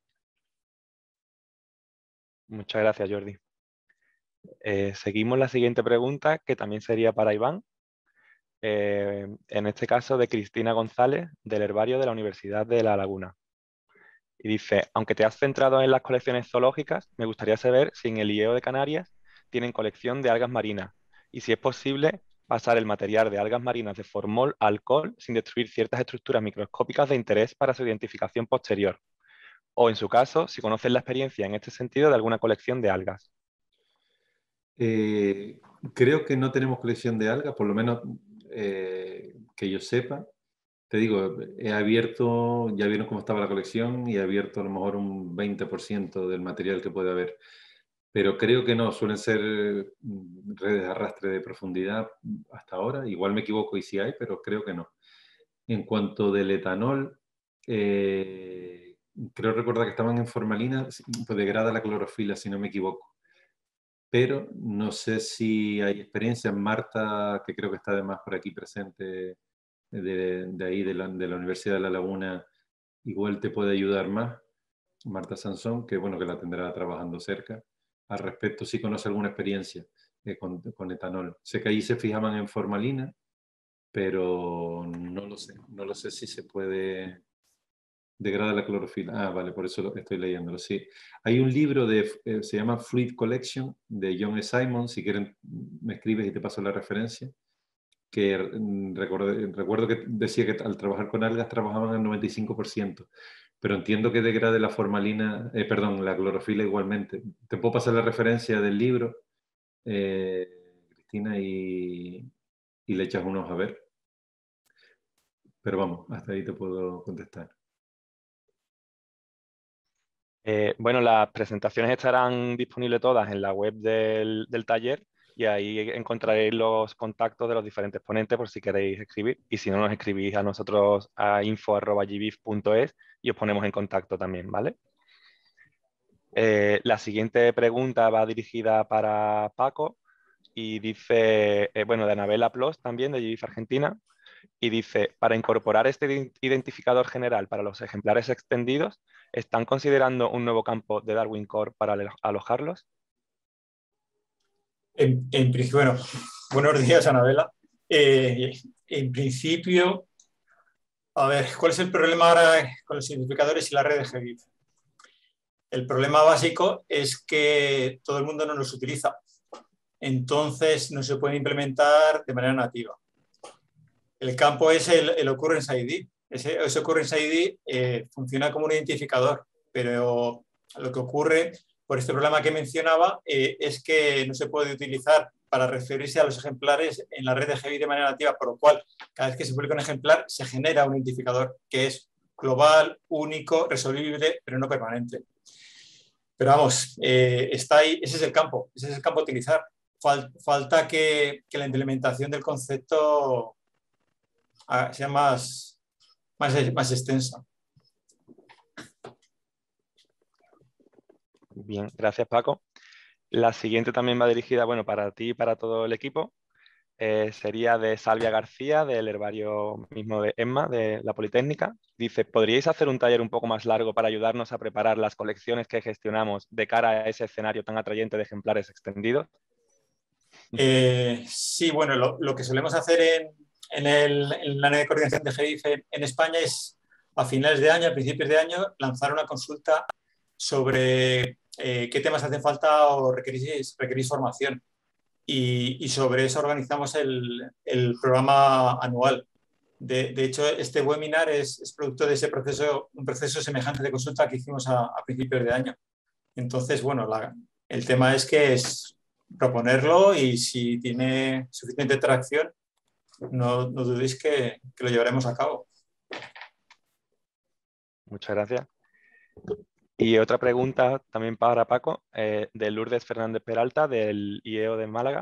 Muchas gracias, Jordi. Eh, seguimos la siguiente pregunta, que también sería para Iván. Eh, en este caso de Cristina González, del Herbario de la Universidad de La Laguna. Y dice, aunque te has centrado en las colecciones zoológicas, me gustaría saber si en el I E O de Canarias tienen colección de algas marinas y si es posible pasar el material de algas marinas de formol a alcohol sin destruir ciertas estructuras microscópicas de interés para su identificación posterior. O en su caso, si conoces la experiencia en este sentido de alguna colección de algas. Eh, creo que no tenemos colección de algas, por lo menos eh, que yo sepa. Te digo, he abierto, ya vieron cómo estaba la colección y he abierto a lo mejor un veinte por ciento del material que puede haber. Pero creo que no, suelen ser redes de arrastre de profundidad hasta ahora. Igual me equivoco y sí hay, pero creo que no. En cuanto del etanol, eh, creo recordar que estaban en formalina, pues degrada la clorofila, si no me equivoco. Pero no sé si hay experiencia. Marta, que creo que está además por aquí presente, de, de ahí, de la, de la Universidad de La Laguna, igual te puede ayudar más. Marta Sansón, que bueno, que la tendrá trabajando cerca. Al respecto, si conoce alguna experiencia eh, con, con etanol. Sé que ahí se fijaban en formalina, pero no lo sé. No lo sé si se puede... Degrada la clorofila. Ah, vale, por eso lo estoy leyéndolo, sí. Hay un libro, de, eh, se llama Fluid Collection, de John E. Simon. Si quieren, me escribes y te paso la referencia. Que mm, recuerdo, recuerdo que decía que al trabajar con algas trabajaban al noventa y cinco por ciento. Pero entiendo que degrade la formalina, eh, perdón, la clorofila igualmente. Te puedo pasar la referencia del libro, eh, Cristina, y, y le echas unos a ver. Pero vamos, hasta ahí te puedo contestar. Eh, bueno, las presentaciones estarán disponibles todas en la web del, del taller y ahí encontraréis los contactos de los diferentes ponentes por si queréis escribir. Y si no, nos escribís a nosotros a info arroba gbif punto es y os ponemos en contacto también, ¿vale? Eh, la siguiente pregunta va dirigida para Paco y dice, eh, bueno, de Anabela Plos también, de gbif Argentina, y dice, para incorporar este identificador general para los ejemplares extendidos, ¿están considerando un nuevo campo de Darwin Core para alojarlos? En, en principio, bueno, buenos días, Anabela. Eh, en principio, a ver, ¿cuál es el problema ahora con los identificadores y la red de gbif? El problema básico es que todo el mundo no los utiliza. Entonces, no se puede implementar de manera nativa. El campo es el, el Occurrence I D. Ese, ese Occurrence I D eh, funciona como un identificador, pero lo que ocurre por este problema que mencionaba eh, es que no se puede utilizar para referirse a los ejemplares en la red de gbif de manera nativa, por lo cual cada vez que se publica un ejemplar se genera un identificador que es global, único, resolvible, pero no permanente. Pero vamos, eh, está ahí, ese es el campo, ese es el campo a utilizar. Fal, falta que, que la implementación del concepto sea más, más, más extensa. Bien, gracias Paco. La siguiente también va dirigida, bueno, para ti y para todo el equipo. Eh, sería de Salvia García, del herbario mismo de Emma, de la Politécnica. Dice, ¿podríais hacer un taller un poco más largo para ayudarnos a preparar las colecciones que gestionamos de cara a ese escenario tan atrayente de ejemplares extendidos? Eh, sí, bueno, lo, lo que solemos hacer en, en, el, en la área de coordinación de gbif en, en España es a finales de año, a principios de año, lanzar una consulta sobre eh, qué temas hacen falta o requerís, requerís formación. Y, y sobre eso organizamos el, el programa anual. De, de hecho, este webinar es, es producto de ese proceso, un proceso semejante de consulta que hicimos a, a principios de año. Entonces, bueno, la, el tema es que es proponerlo y si tiene suficiente tracción, no, no dudéis que, que lo llevaremos a cabo. Muchas gracias. Y otra pregunta también para Paco, eh, de Lourdes Fernández Peralta, del I E O de Málaga.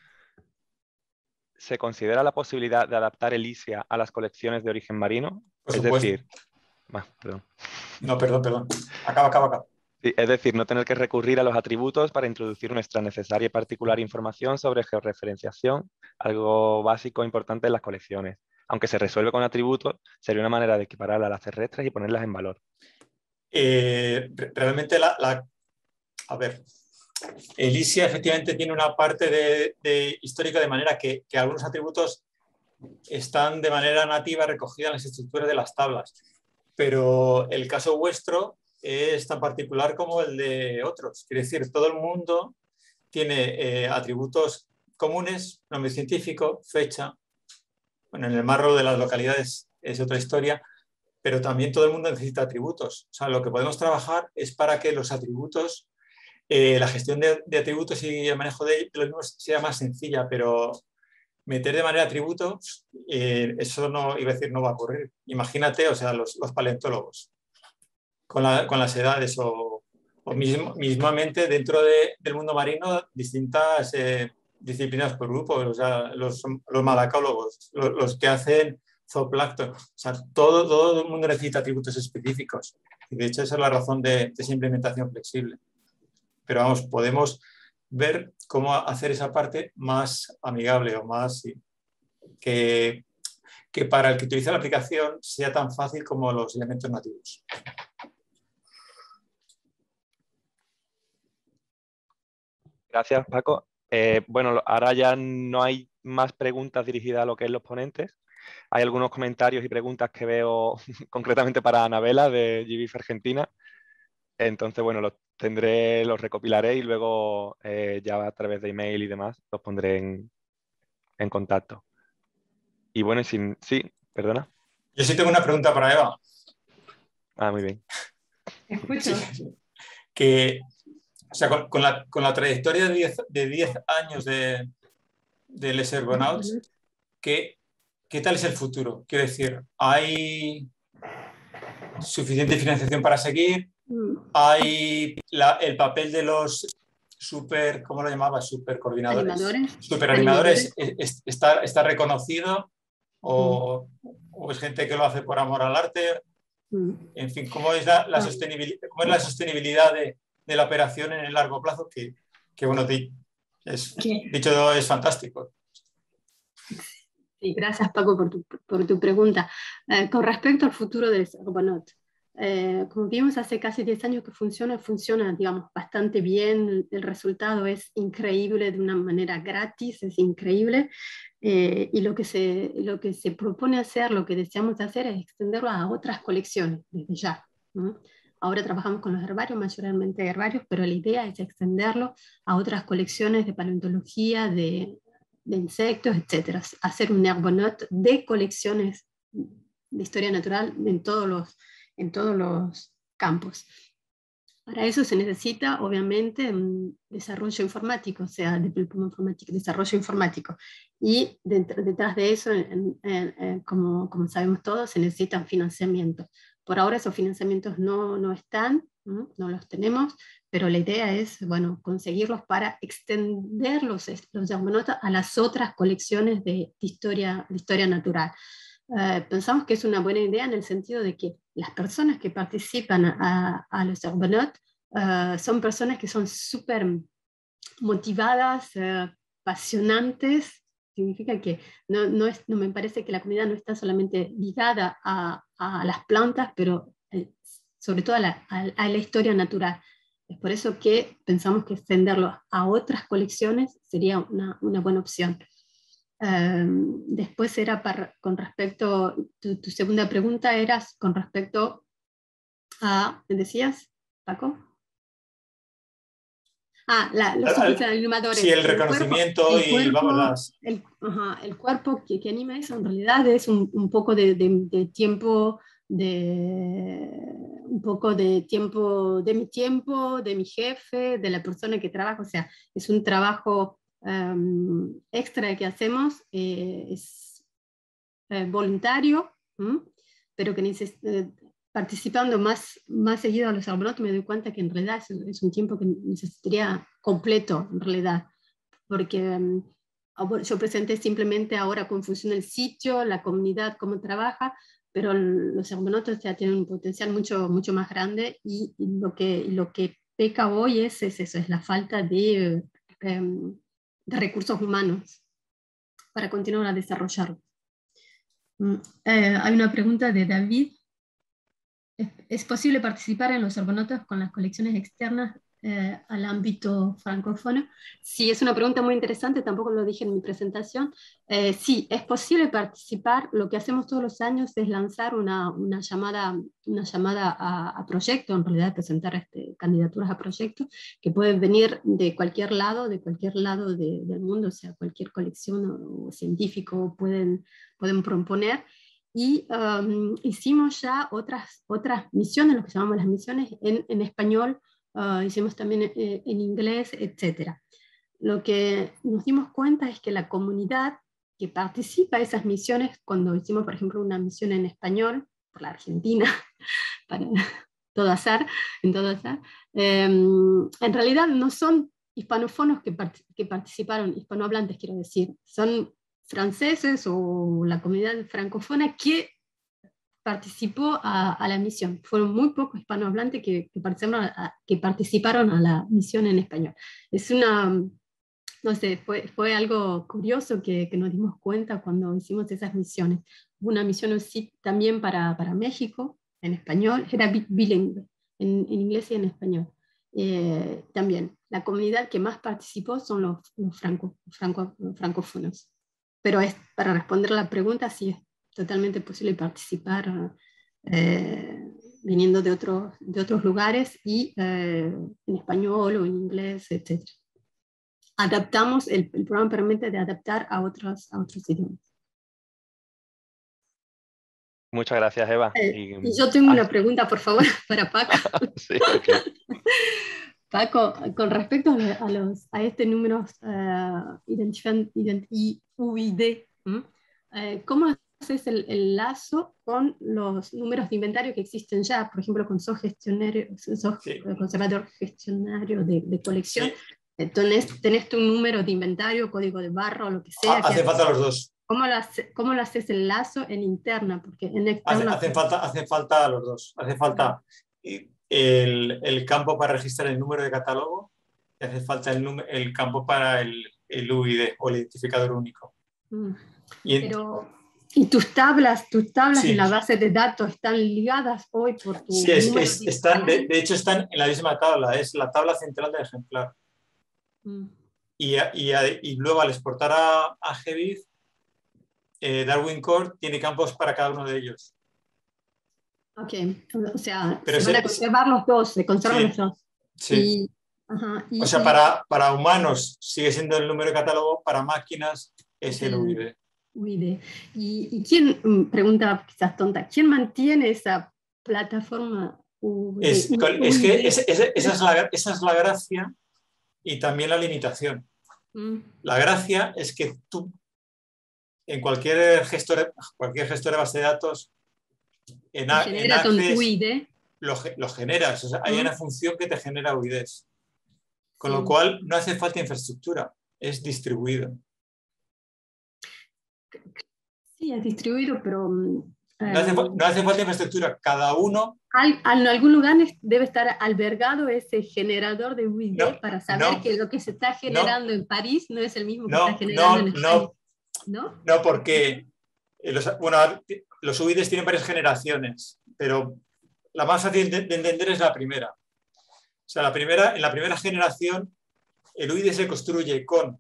¿Se considera la posibilidad de adaptar el I S I A a las colecciones de origen marino? Por es supuesto. decir, ah, perdón. No, perdón, perdón. Acaba, acaba, acaba. Sí, es decir, no tener que recurrir a los atributos para introducir nuestra necesaria y particular información sobre georreferenciación, algo básico e importante en las colecciones. Aunque se resuelve con atributos, sería una manera de equipararlas a las terrestres y ponerlas en valor. Eh, realmente, la, la, a ver, el I S I A efectivamente tiene una parte de, de histórica de manera que, que algunos atributos están de manera nativa recogidos en las estructuras de las tablas. Pero el caso vuestro es tan particular como el de otros. Quiere decir, todo el mundo tiene eh, atributos comunes, nombre científico, fecha. Bueno, en el marro de las localidades es otra historia, pero también todo el mundo necesita atributos. O sea, lo que podemos trabajar es para que los atributos, eh, la gestión de, de atributos y el manejo de los mismos sea más sencilla, pero meter de manera atributos, eh, eso no, iba a decir, no va a ocurrir. Imagínate, o sea, los, los paleontólogos con, la, con las edades o, o mismo, mismamente dentro de, del mundo marino distintas eh, disciplinas por grupo, o sea, los, los malacólogos, los, los que hacen zooplancton, o sea, todo, todo el mundo necesita atributos específicos y de hecho esa es la razón de, de esa implementación flexible. Pero vamos, podemos ver cómo hacer esa parte más amigable o más sí, que, que para el que utiliza la aplicación sea tan fácil como los elementos nativos. Gracias, Paco. Eh, bueno, ahora ya no hay más preguntas dirigidas a lo que es los ponentes. Hay algunos comentarios y preguntas que veo concretamente para Anabela de G B I F Argentina. Entonces, bueno, los tendré, los recopilaré y luego eh, ya a través de email y demás los pondré en, en contacto. Y bueno, sin, sí, perdona. Yo sí tengo una pregunta para Eva. Ah, muy bien. Escucho. Sí, que, o sea, con, con, la, con la trayectoria de diez años de, de Les Herbonauts, ¿qué, ¿qué tal es el futuro? Quiero decir, ¿hay suficiente financiación para seguir? ¿Hay la, el papel de los super, ¿cómo lo llamaba? Super coordinadores. Animadores. Super animadores, ¿es, está, está reconocido? O, mm. ¿O es gente que lo hace por amor al arte? Mm. En fin, ¿cómo es la, la, sostenibilidad, cómo es la sostenibilidad de, de la operación en el largo plazo? Que, que bueno, es, dicho es fantástico. Sí, gracias Paco por tu, por tu pregunta. Eh, con respecto al futuro de Herbonauts, eh, como vimos hace casi diez años que funciona, funciona digamos, bastante bien, el resultado es increíble de una manera gratis, es increíble, eh, y lo que, se, lo que se propone hacer, lo que deseamos hacer es extenderlo a otras colecciones desde ya, ¿no? Ahora trabajamos con los herbarios, mayormente herbarios, pero la idea es extenderlo a otras colecciones de paleontología, de de insectos, etcétera. Hacer un Herbonaut de colecciones de historia natural en todos los, en todos los campos. Para eso se necesita, obviamente, un desarrollo informático, o sea, desarrollo informático. Y detrás de eso, en, en, en, como, como sabemos todos, se necesitan financiamientos. Por ahora esos financiamientos no, no están, ¿no? No los tenemos, pero la idea es, bueno, conseguirlos para extender los, los Herbonaut a las otras colecciones de, de, historia, de historia natural. Uh, pensamos que es una buena idea en el sentido de que las personas que participan a, a los Herbonaut uh, son personas que son súper motivadas, uh, apasionantes. Significa que no, no, es, no me parece que la comunidad no está solamente ligada a, a las plantas, pero eh, sobre todo a la, a, a la historia natural. Es por eso que pensamos que extenderlo a otras colecciones sería una, una buena opción. Um, después era para, con respecto, tu, tu segunda pregunta era con respecto a, ¿me decías, Paco? Ah, la, los al, animadores. Sí, el reconocimiento el cuerpo, el y cuerpo, vamos las... el, ajá, el cuerpo que, que anima eso en realidad es un, un poco de, de, de tiempo, de un poco de tiempo, de mi tiempo, de mi jefe, de la persona que trabaja, o sea, es un trabajo um, extra que hacemos, eh, es eh, voluntario, ¿m? Pero que neces eh, participando más, más seguido a los Herbonaut me doy cuenta que en realidad es, es un tiempo que necesitaría completo, en realidad, porque um, yo presenté simplemente ahora cómo funciona el sitio, la comunidad, cómo trabaja, pero los Herbonaut ya tienen un potencial mucho, mucho más grande y, y lo, que, lo que peca hoy es, es eso, es la falta de, um, de recursos humanos para continuar a desarrollarlo. Eh, hay una pregunta de David. ¿Es, ¿Es posible participar en los Herbonauts con las colecciones externas eh, al ámbito francófono? Sí, es una pregunta muy interesante, tampoco lo dije en mi presentación. Eh, sí, es posible participar. Lo que hacemos todos los años es lanzar una, una llamada, una llamada a, a proyecto, en realidad presentar este, candidaturas a proyectos que pueden venir de cualquier lado, de cualquier lado de, del mundo, o sea, cualquier colección o, o científico pueden, pueden proponer. Y um, hicimos ya otras, otras misiones, lo que llamamos las misiones, en, en español, uh, hicimos también en, en inglés, etcétera. Lo que nos dimos cuenta es que la comunidad que participa de esas misiones, cuando hicimos, por ejemplo, una misión en español, por la Argentina, para todo azar, en todo azar, eh, en realidad no son hispanófonos que, part que participaron, hispanohablantes quiero decir, son franceses o la comunidad francófona que participó a, a la misión. Fueron muy pocos hispanohablantes que, que, participaron a, que participaron a la misión en español. Es una, no sé, fue, fue algo curioso que, que nos dimos cuenta cuando hicimos esas misiones. Hubo una misión sí, también para, para México, en español, era bilingüe, en, en inglés y en español. Eh, también, la comunidad que más participó son los, los franco, franco, francófonos. pero es, para responder a la pregunta, sí es totalmente posible participar eh, viniendo de otros, de otros lugares y eh, en español o en inglés, etcétera. Adaptamos, el, el programa permite de adaptar a otros, a otros idiomas. Muchas gracias, Eva. Eh, y, y yo tengo ah, una pregunta, por favor, para Paco. sí, okay. Paco, con respecto a, los, a este número uh, identifican, ident, U I D, ¿m? Eh, ¿cómo haces el, el lazo con los números de inventario que existen ya? Por ejemplo, con sos gestionario, sos Sí. conservador gestionario de, de colección. Sí. Entonces, tenés tu número de inventario, código de barra o lo que sea. Hace falta los dos. ¿Cómo lo, hace, ¿Cómo lo haces el lazo en interna? Porque en externa... Hace, hace, falta, hace falta los dos. Hace falta el, el campo para registrar el número de catálogo y hace falta el, el campo para el, el U I D o el identificador único. Mm. Y, en, Pero, ¿y tus tablas, tus tablas sí. en la base de datos están ligadas hoy por tu Sí, es, número es, de están, de, de hecho están en la misma tabla, es la tabla central del ejemplar. Mm. Y, y, y luego al exportar a, a GBIF, eh, Darwin Core tiene campos para cada uno de ellos. Ok, o sea, Pero se van se, a conservar los dos, se conservan sí, los dos. Sí. Y, ajá, y, o sea, y, para, para humanos sigue siendo el número de catálogo, para máquinas es el U I D. U I D. ¿Y, y quién, pregunta quizás tonta, quién mantiene esa plataforma U I D? Es, es que es, es, esa, es la, esa es la gracia y también la limitación. Mm. La gracia es que tú, en cualquier gestor, cualquier gestor de base de datos, en, a, en Access, U I D. Lo, lo generas. O sea, hay mm. una función que te genera U I Ds. Con sí. lo cual no hace falta infraestructura, es distribuido. Sí, es distribuido, pero... Eh, no, hace, no hace falta infraestructura, cada uno... Al, en algún lugar debe estar albergado ese generador de U I D no, para saber no, que lo que se está generando no, en París no es el mismo que no, está generando no, en España. No, no, porque los, bueno, los U I Ds tienen varias generaciones, pero la más fácil de, de entender es la primera. O sea, la primera, en la primera generación, el U I D se construye con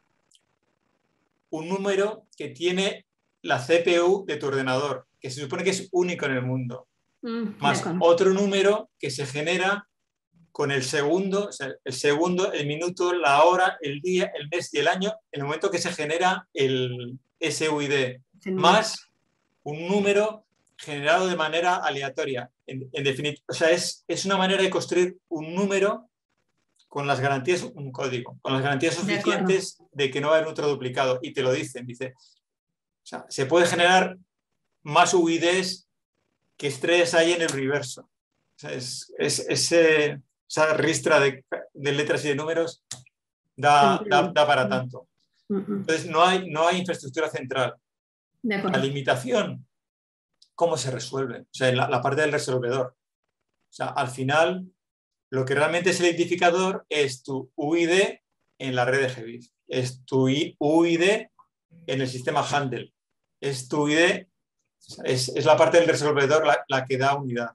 un número que tiene la C P U de tu ordenador, que se supone que es único en el mundo, mm, más otro número que se genera con el segundo, o sea, el segundo, el minuto, la hora, el día, el mes y el año, en el momento que se genera el, ese U I D, sí, más un número generado de manera aleatoria. En, en definitiva, o sea, es, es una manera de construir un número con las garantías, un código, con las garantías suficientes de, de que no va a haber otro duplicado. Y te lo dicen, dice, o sea, se puede generar más U I Ds que estrellas hay en el universo. O sea, es, es, ese, esa ristra de, de letras y de números da, da, da para tanto. Entonces, no hay, no hay infraestructura central. La limitación, ¿cómo se resuelve? O sea, la, la parte del resolvedor. O sea, al final, lo que realmente es el identificador es tu U I D en la red de GBIF. Es tu U I D en el sistema Handle. Es tu U I D, es, es la parte del resolvedor la, la que da unidad.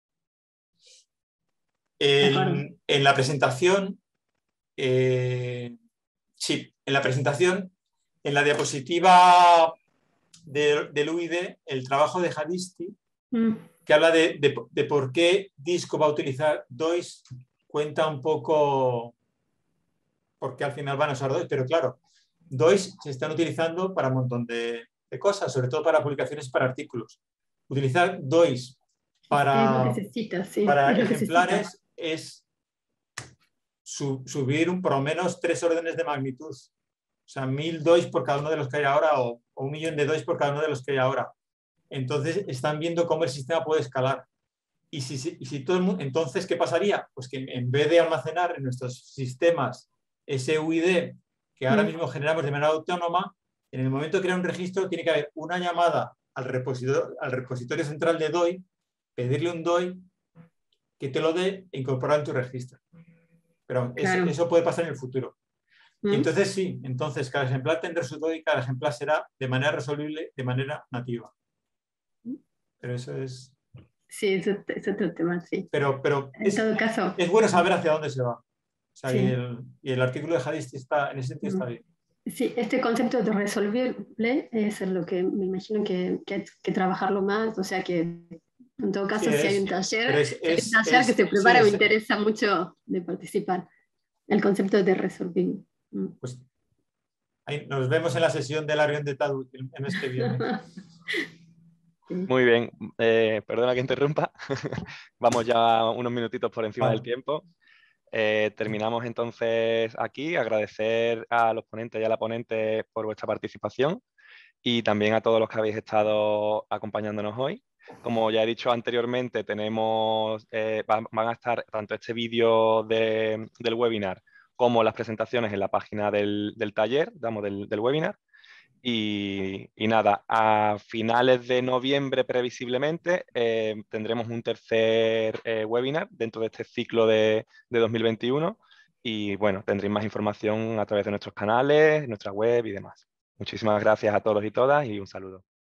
En, en la presentación, eh, sí, en la presentación, en la diapositiva de, del U I D, el trabajo de Hadisti, mm. que habla de, de, de por qué Disco va a utilizar D O I S, cuenta un poco por qué al final van a usar D O I S, pero claro, D O I S se están utilizando para un montón de, de cosas, sobre todo para publicaciones y para artículos. Utilizar D O I S para, necesita, sí, para es ejemplares es su, subir un, por lo menos tres órdenes de magnitud. O sea, mil D O I S por cada uno de los que hay ahora o, o un millón de D O I S por cada uno de los que hay ahora. Entonces, están viendo cómo el sistema puede escalar. Y si, si, y si todo el mundo, entonces, ¿qué pasaría? Pues que en vez de almacenar en nuestros sistemas ese U I D que ahora mismo generamos de manera autónoma, en el momento de crear un registro tiene que haber una llamada al repositorio, al repositorio central de D O I, pedirle un D O I que te lo dé e incorporar en tu registro. Pero claro. eso, eso puede pasar en el futuro. ¿Mm? Y entonces sí, entonces cada ejemplar tendrá su D O I y cada ejemplar será de manera resolvible, de manera nativa. Pero eso es... Sí, eso es otro tema, sí. Pero, pero en es, todo caso... es bueno saber hacia dónde se va. O sea, sí. y, el, y el artículo de Hadisti está, en ese sentido está bien. Sí, este concepto de resolvible es en lo que me imagino que, que hay que trabajarlo más, o sea que en todo caso Sí, si hay es, un taller, pero es, si hay un es, taller que es- se sí, prepara me es- interesa mucho de participar, el concepto de resolvible. Mm. pues ahí nos vemos en la sesión de la reunión de Tadu el mes que viene. Sí. Muy bien, eh, perdona que interrumpa. Vamos ya unos minutitos por encima del Vale. tiempo. Eh, terminamos entonces aquí. Agradecer a los ponentes y a la ponente por vuestra participación y también a todos los que habéis estado acompañándonos hoy. Como ya he dicho anteriormente, tenemos, eh, van, van a estar tanto este vídeo de- del webinar como las presentaciones en la página del, del taller, digamos, del, del webinar. Y, y nada, a finales de noviembre previsiblemente eh, tendremos un tercer eh, webinar dentro de este ciclo de, de dos mil veintiuno y bueno, tendréis más información a través de nuestros canales, nuestra web y demás. Muchísimas gracias a todos y todas y un saludo.